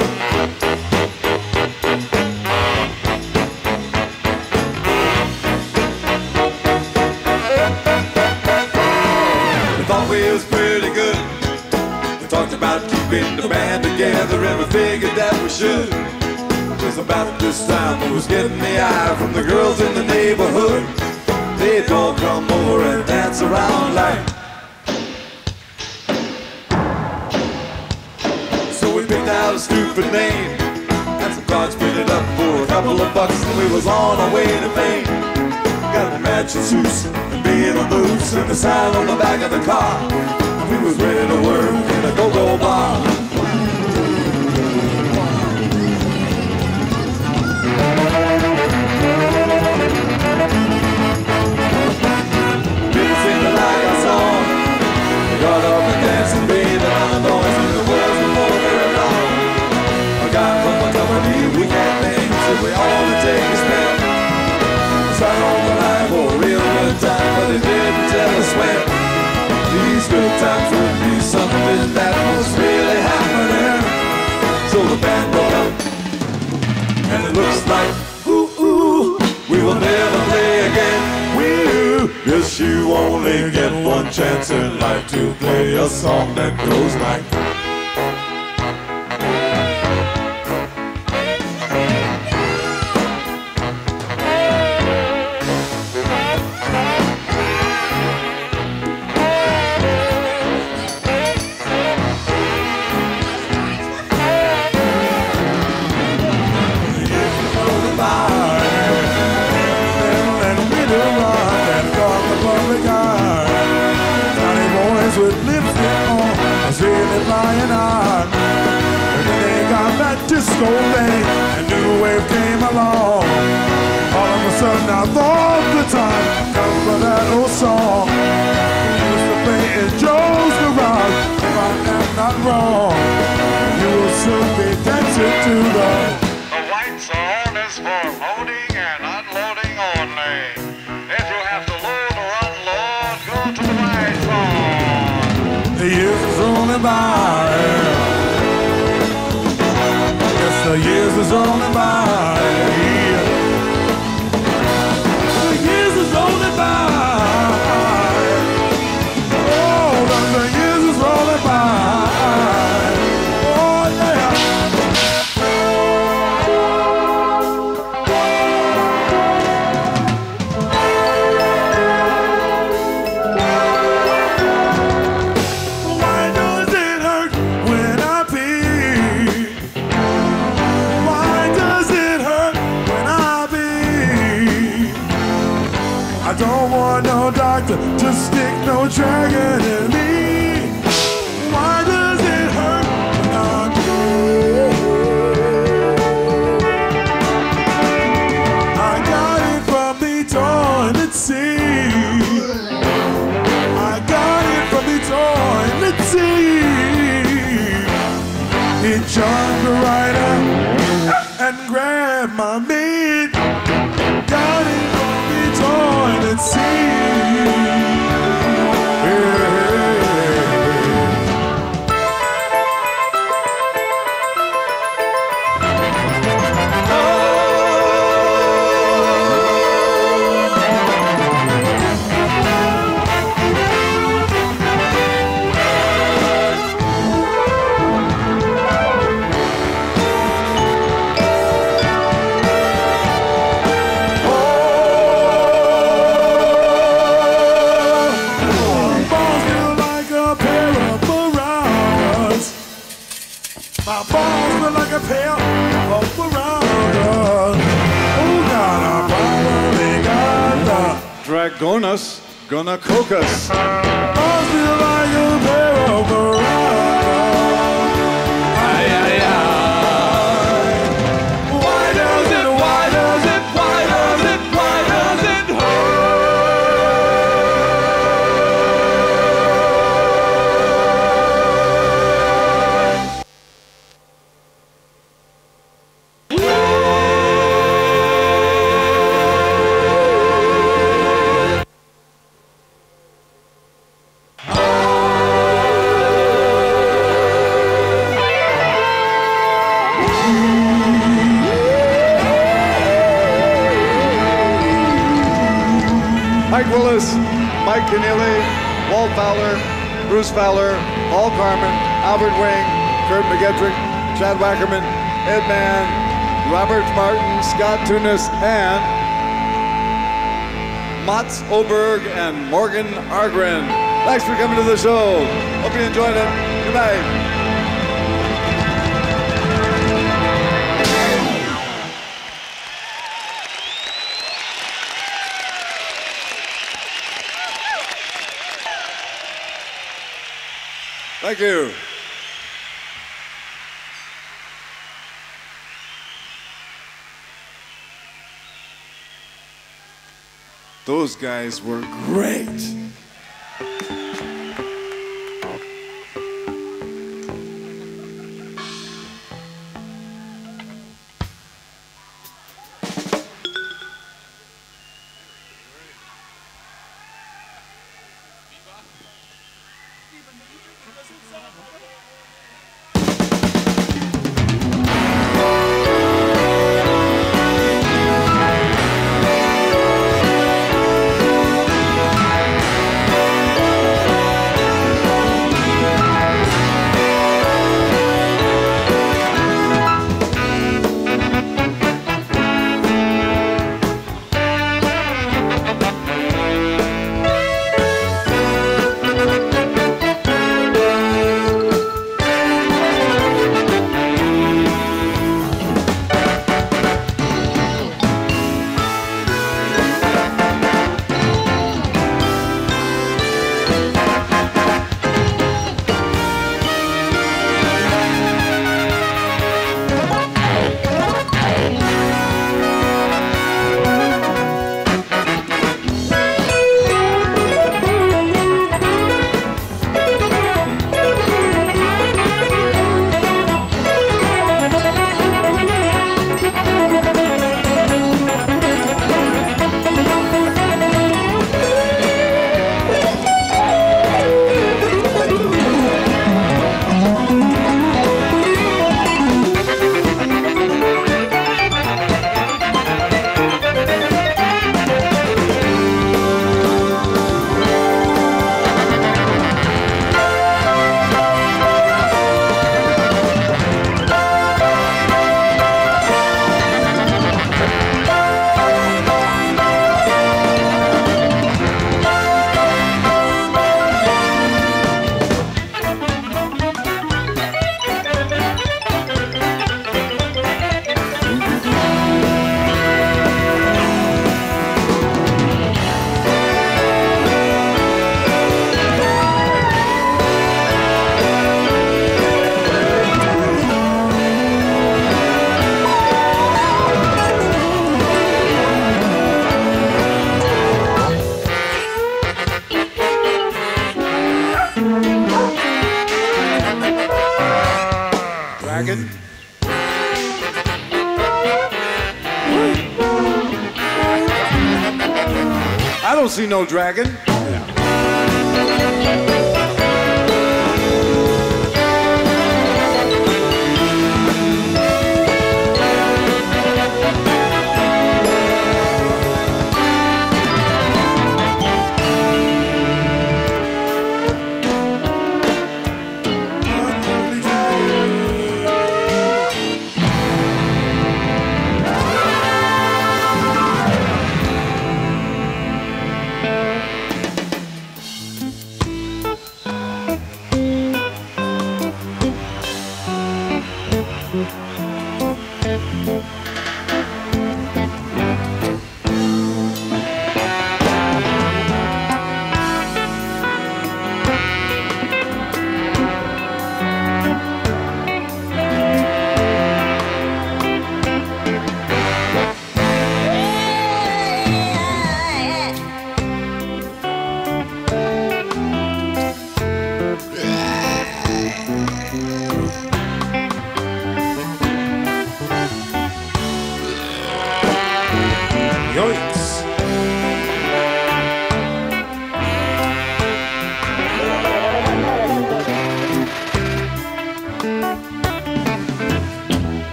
We thought we was pretty good. We talked about keeping the band together, and we figured that we should. It was about this time we was getting the eye from the girls in the neighborhood. They'd all come over and dance around like. So we picked out a stupid name and some cards printed up for a couple of bucks, and we was on our way to fame. Got the matching suits and being a loose and the sign on the back of the car, and we was ready to work in a go-go bar. Didn't seem to like our song. We got up and dancing, baby, on the noise, and the words before very long. A guy from a company we can't name, so we all to take a step. Sat on the line for a real good time, but it didn't tell us when. These good times would be something that was really happening. So the band broke up, and it looks like, ooh, we will never play again. Yes, you only get one chance in life to play a song that goes like. With lipstick on, I was really flying hard. And then they got that disco thing, and new wave came along. All of a sudden I thought the time come for that old song. We used to play in Joe's garage. If I am not wrong, you will soon be dancing to the white zone is for loading and unloading only. If you have to load or unload, go to the white zone. The years is rolling by. Yes, the years is rolling by. The years is rolling by. Oh, the years is rolling by. Oh, yeah. I don't want no doctor to stick no dragon in me. Why does it hurt when I'm dead? I got it from the toilet seat. I got it from the toilet seat. He jumped right up and grabbed my meat. Got it from the toilet seat. Dragonas gonna cook us. I feel like a pair of Morocco. Ay, ay, ay. Why does it hurt? Mike Willis, Mike Keneally, Walt Fowler, Bruce Fowler, Paul Carmen, Albert Wing, Kurt McGettrick, Chad Wackerman, Ed Mann, Robert Martin, Scott Tunis, and Mats Oberg and Morgan Argren. Thanks for coming to the show. Hope you enjoyed it. Good night. Thank you. Those guys were great. Dragon. I don't see no dragon.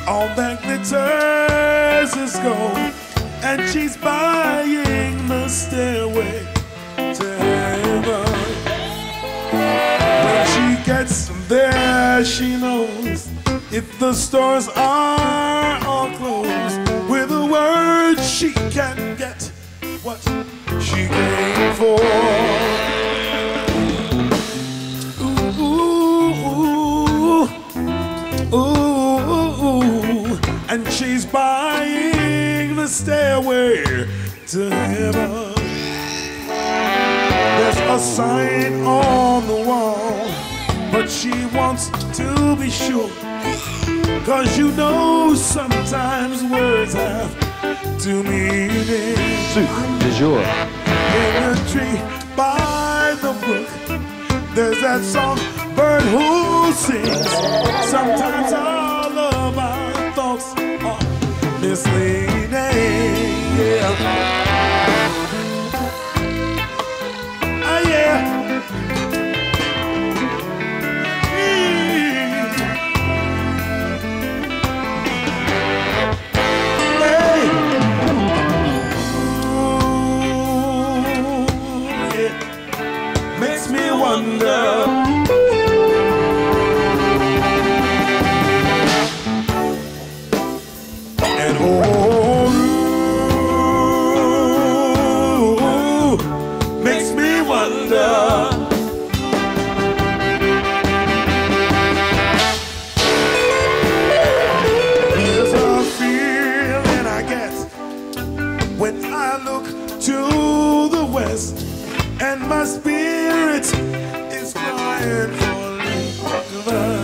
All that glitters is gold, and she's buying the stairway to heaven. When she gets there, she knows if the stores are all closed, with a word she can get what she came for. Ooh, ooh, ooh, ooh. And she's buying the stairway to heaven. There's a sign on the wall, but she wants to be sure, 'cause you know sometimes words have two meanings. Du jour. In a tree by the brook, there's that songbird who sings. Sometimes all of our thoughts are misleading. Yeah. Ah, yeah. Makes me wonder. And oh, makes me wonder. There's a feeling I get when I look to the west, and my spirit is crying for love.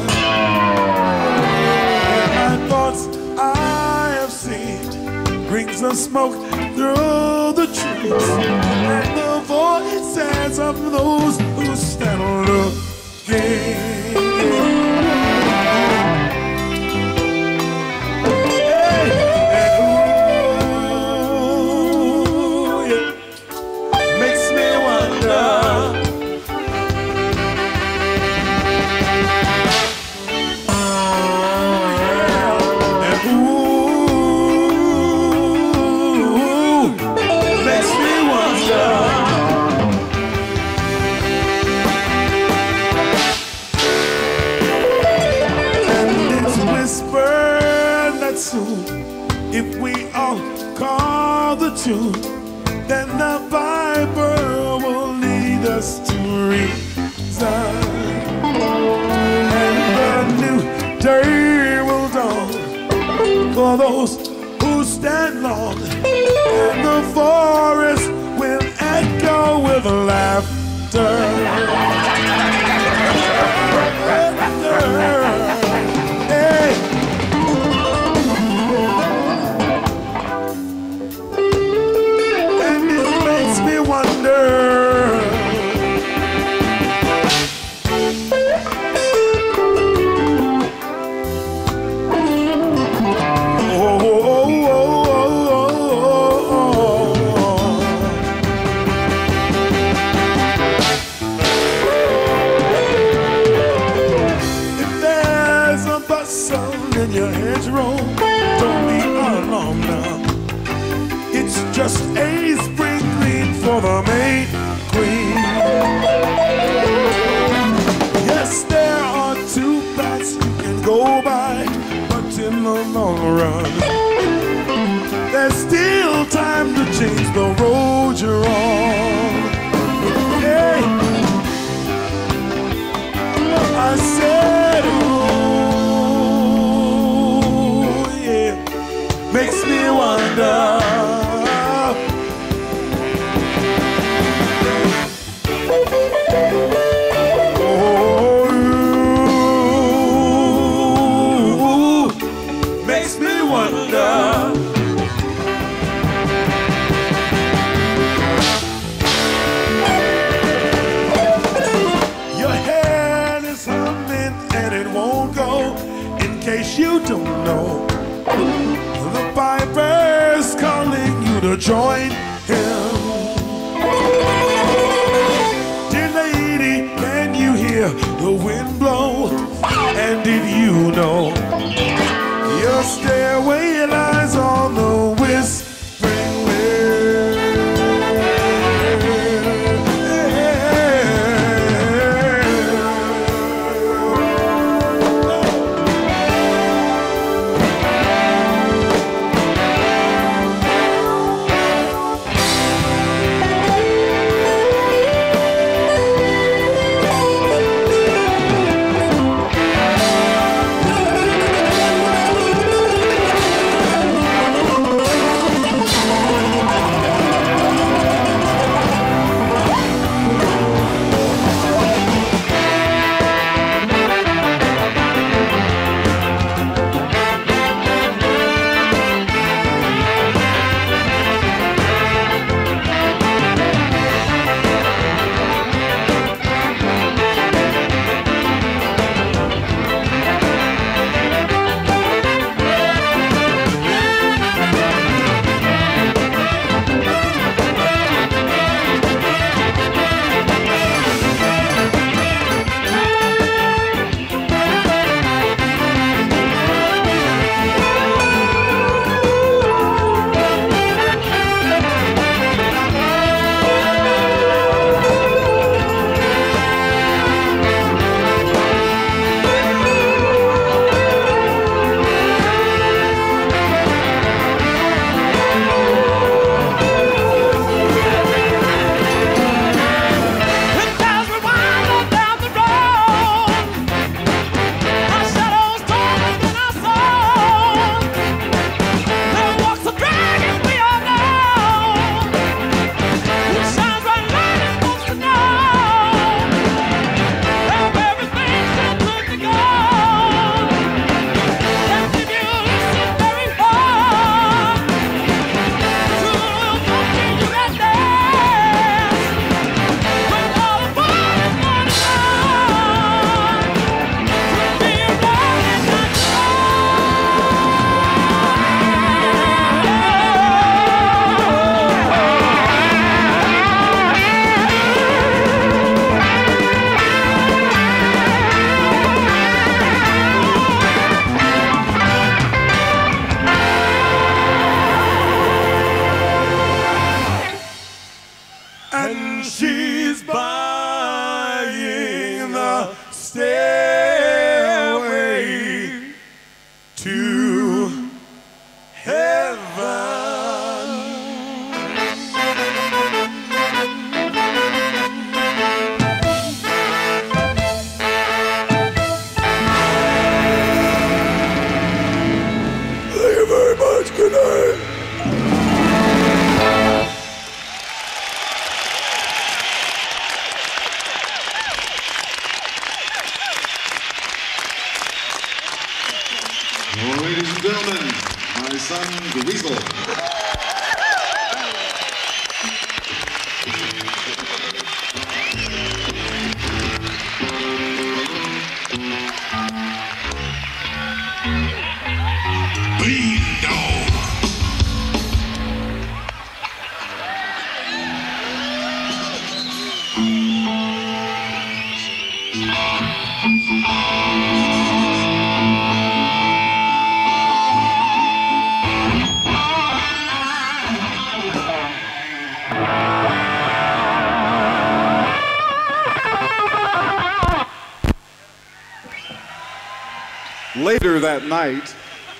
In my thoughts I have seen rings of smoke through the trees, and the voices of those who stand looking. If we all call the tune, then the Viper will lead us to reason, and the new day will dawn for those who stand long, and the forest will echo with laughter. Hey. In your hedgerow, don't be alarmed now. It's just a spring clean for the May Queen. Yes, there are two paths you can go by, but in the long run, there's still time to change the road you're on. Hey, I said, makes me wonder. Oh, makes me wonder. Your head is humming and it won't go. In case you don't know, the Piper's calling you to join him. Dear lady, can you hear the wind blow? And did you know you're stairway lies on the whispering wind. And she's buying the stairway to heaven. Thank you very much. Good night. Ladies and gentlemen, my son, the Weasel. Bleed dog. Later that night,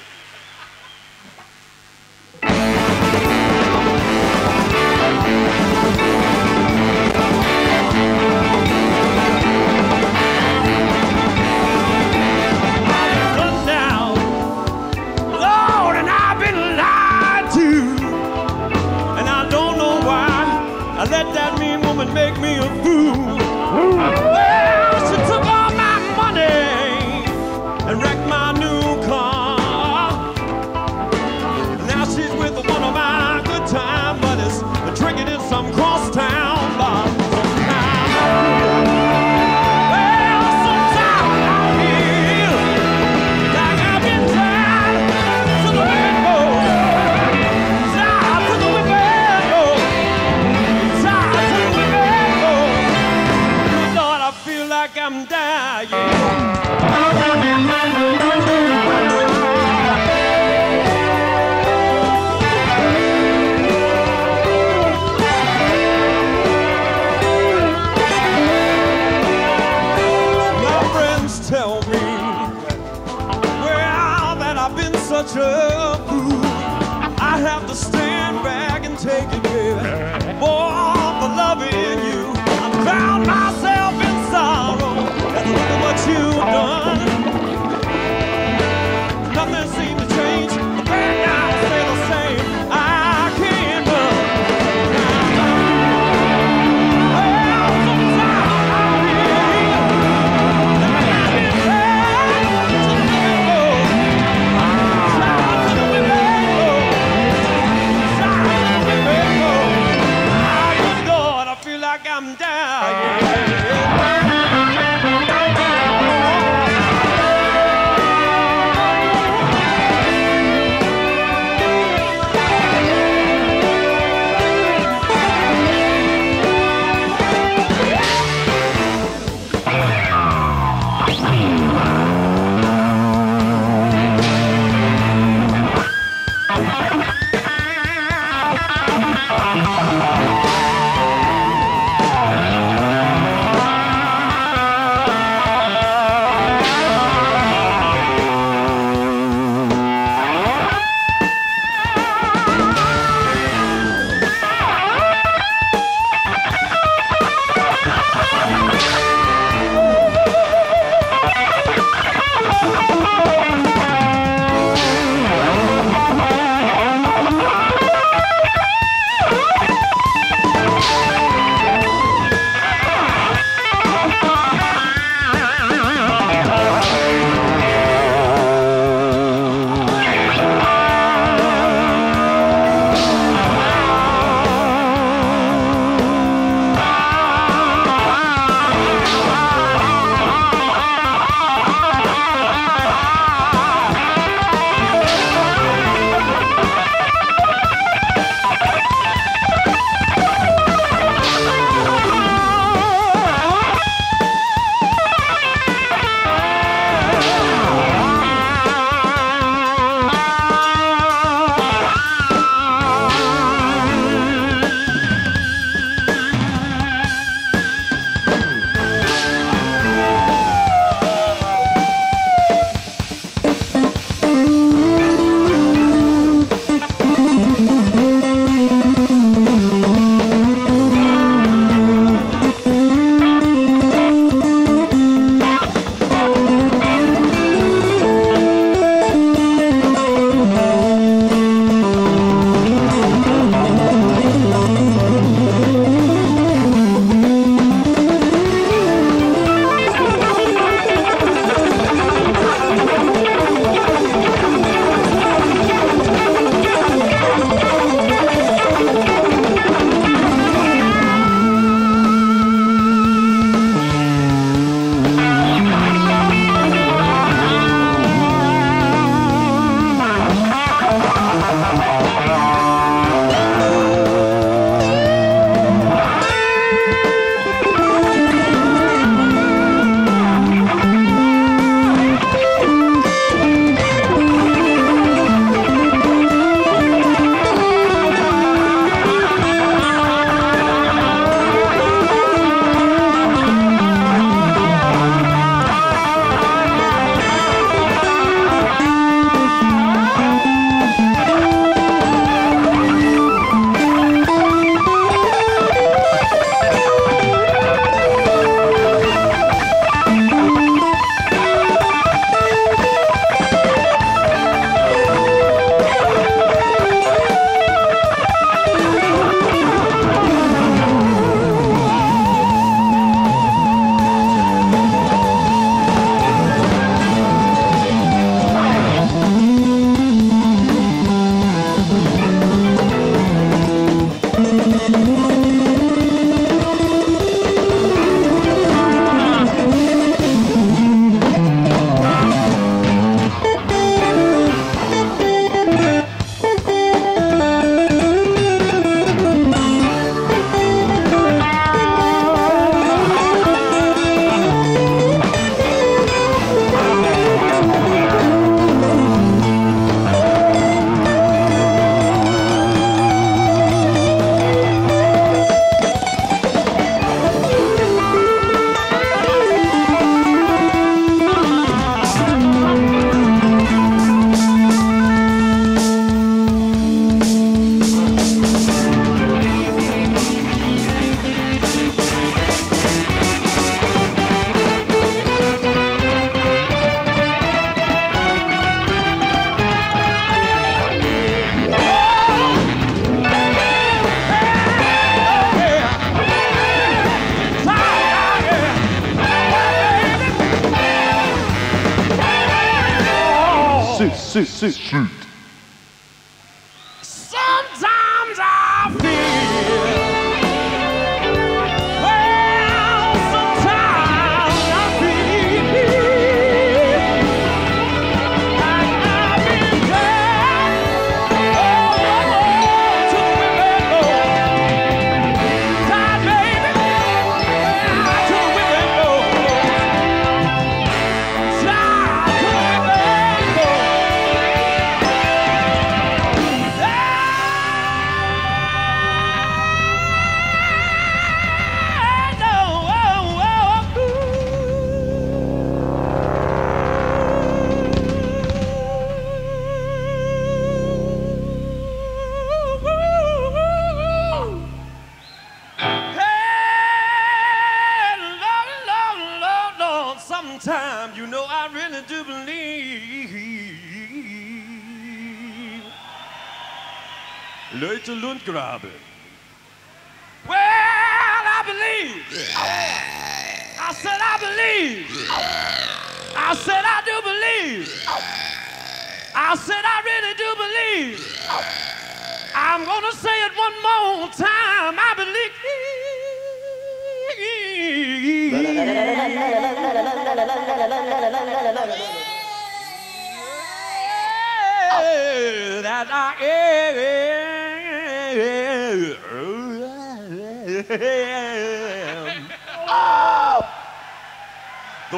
Lord, and I've been lied to, and I don't know why I let that mean woman make me a fool. Well, she took all my money and wrecked my new car. fool. I have to stand back and take it, baby. More for loving you. I drown myself in sorrow. That's look at what you've done. Nothing seems to change. The bad guys stay the same. I can't run. Well, sometimes I feel that I've been bad to the women go. Shout to the women go. Shout to the women go. My good Lord, I feel like I'm suit. Sometimes I feel, well, sometimes I feel like I've been down, to the river, tied, baby, to the river, tied to the river. Sometimes, you know, I really do believe. Leute Lundgraben. Well, I believe. I said I believe. I said I do believe. I said I really do believe. I'm gonna say it one more time. I believe that I am the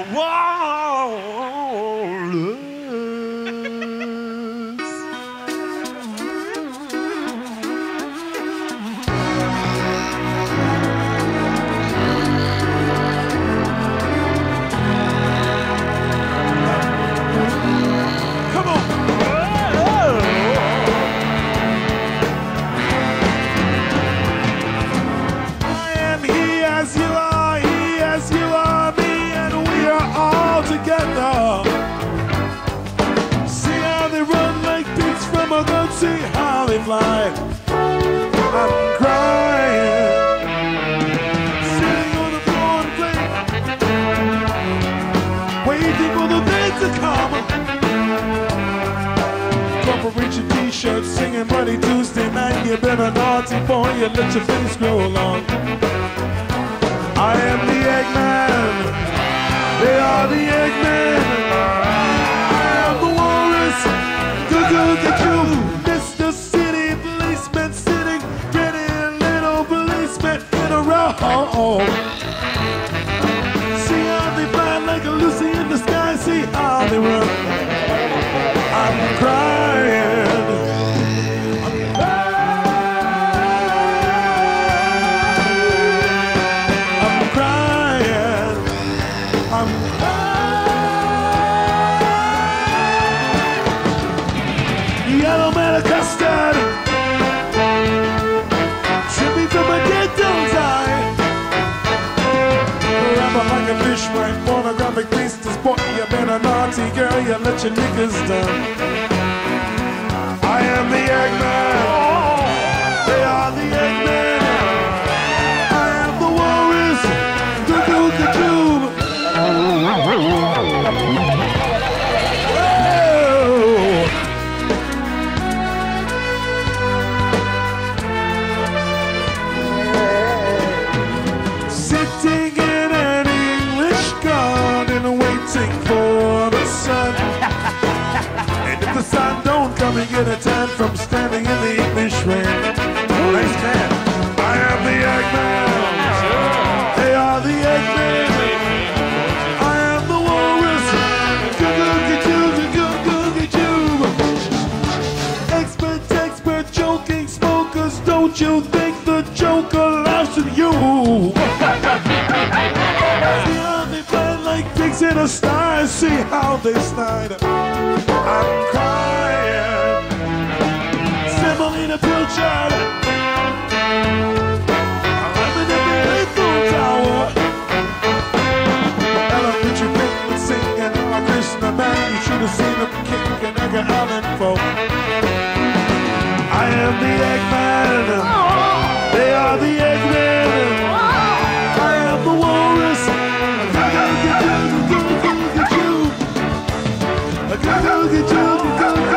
one. See how they fly. I'm crying, sitting on the floor and playing, waiting for the day to come. Couple reach a t-shirt, singing Bloody Tuesday night. You've been a naughty boy, you let your face grow long. I am the Eggman, they are the Eggmen. I am the walrus, goo-goo-goo-goo. See how they fly like a Lucy in the sky. See how they run. I'm crying. I'm crying. I'm crying. Yellow man of custard. Trip me from a dead don't die. Like a fish right, pornographic priestess, boy, you been a naughty girl, you let your niggas down. I am the Eggman, they are the Eggmen. I am the walrus, goo-goo-goo-goo. Sitting in an English garden waiting for the sun. And if the sun don't come, you get a tan from standing in the English rain. Nice tan. I am the Eggman. They are the Eggmen. I am the walrus. Goo-goo-goo-goo-goo-goo-goo. Expert joking smokers. Don't you think the Joker laughs at you? See how they fly like pigs in a sty. See how they slide. I'm crying. Semolina Pilchard. I'm in the Eiffel Tower. Ella Richard Pinkman singing our Krishna man. You should have seen him kicking Edgar Allan Poe. I am the Eggman. They are the Eggmen. I am the walrus. I gotta get you.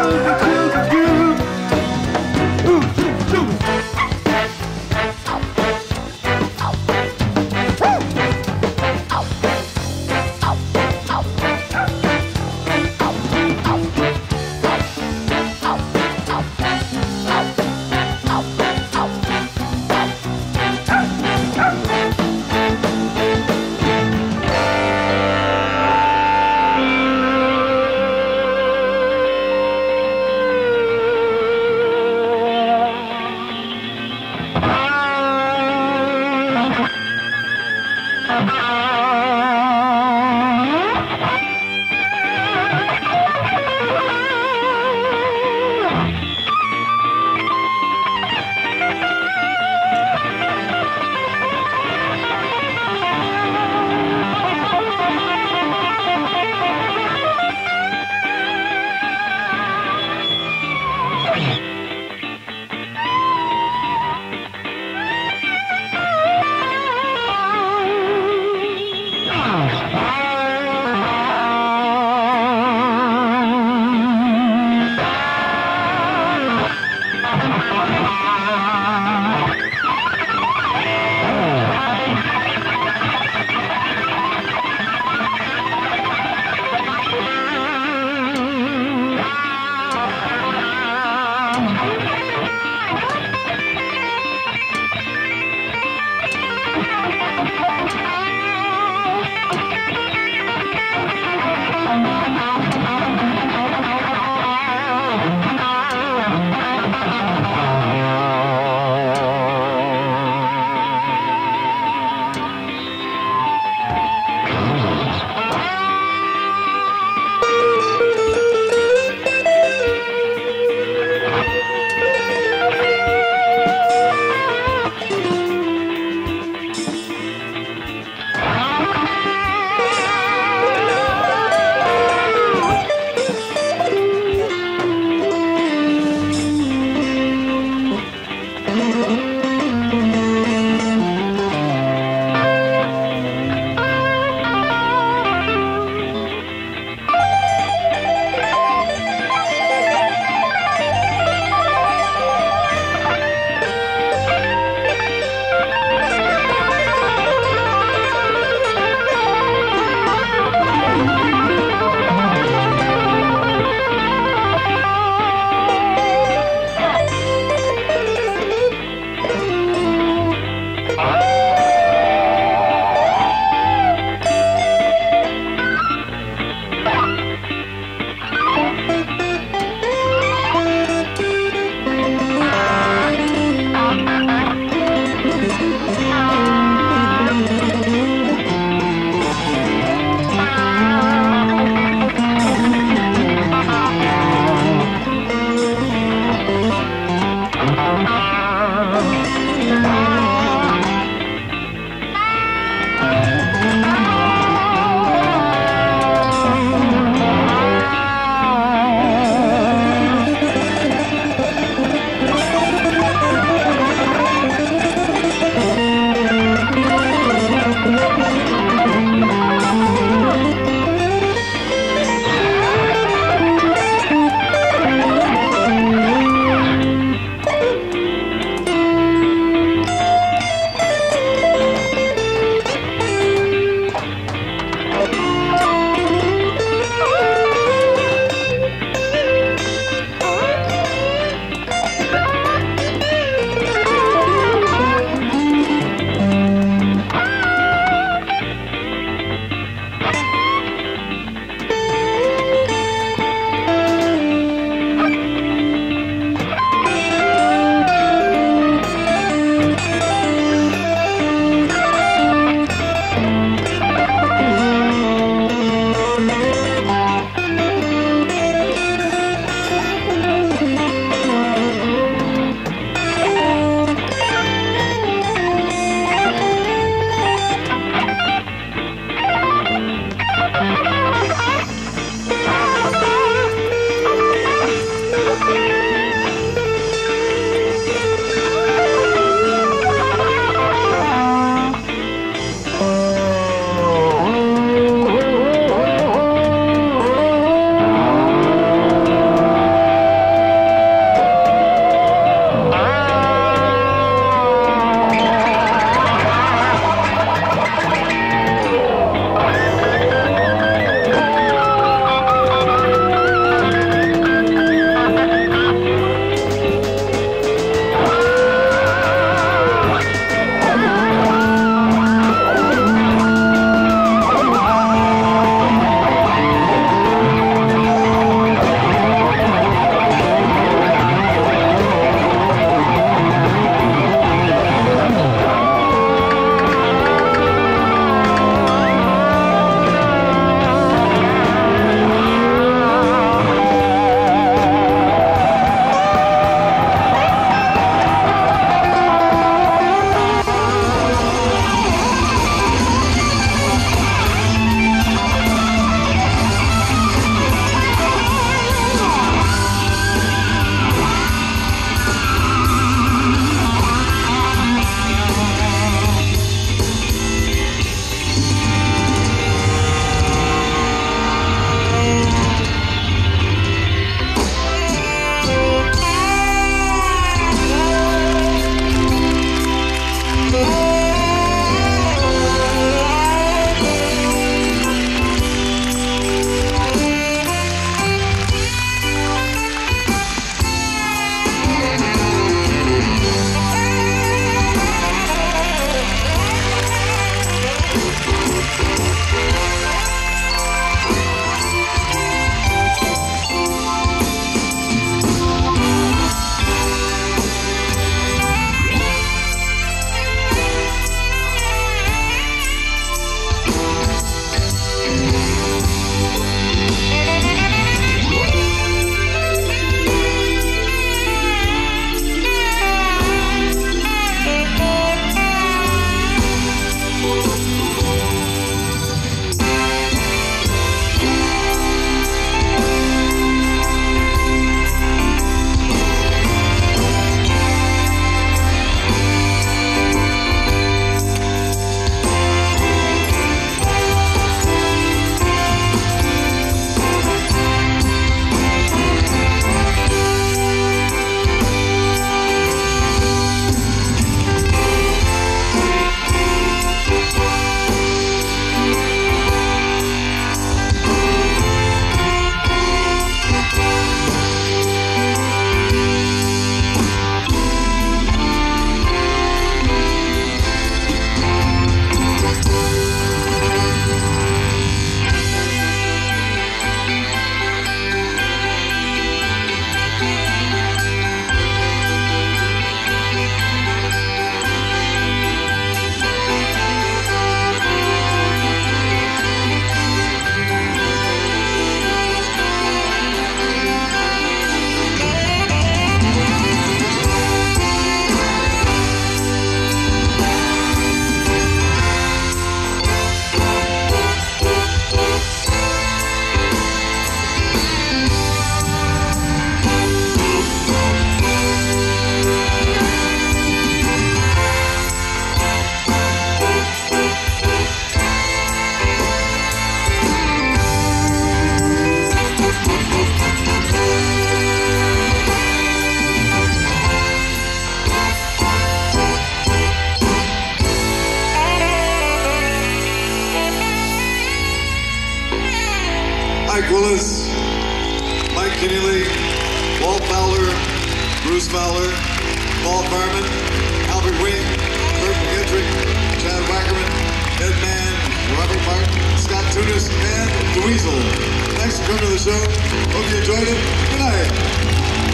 Carter, Paul Farman, Albert Wing, Kurt McGettrick, Chad Wackerman, Ed Mann, Robert Martin, Scott Tunis, and Dweezil. Thanks for coming to the show. Hope you enjoyed it. Good night.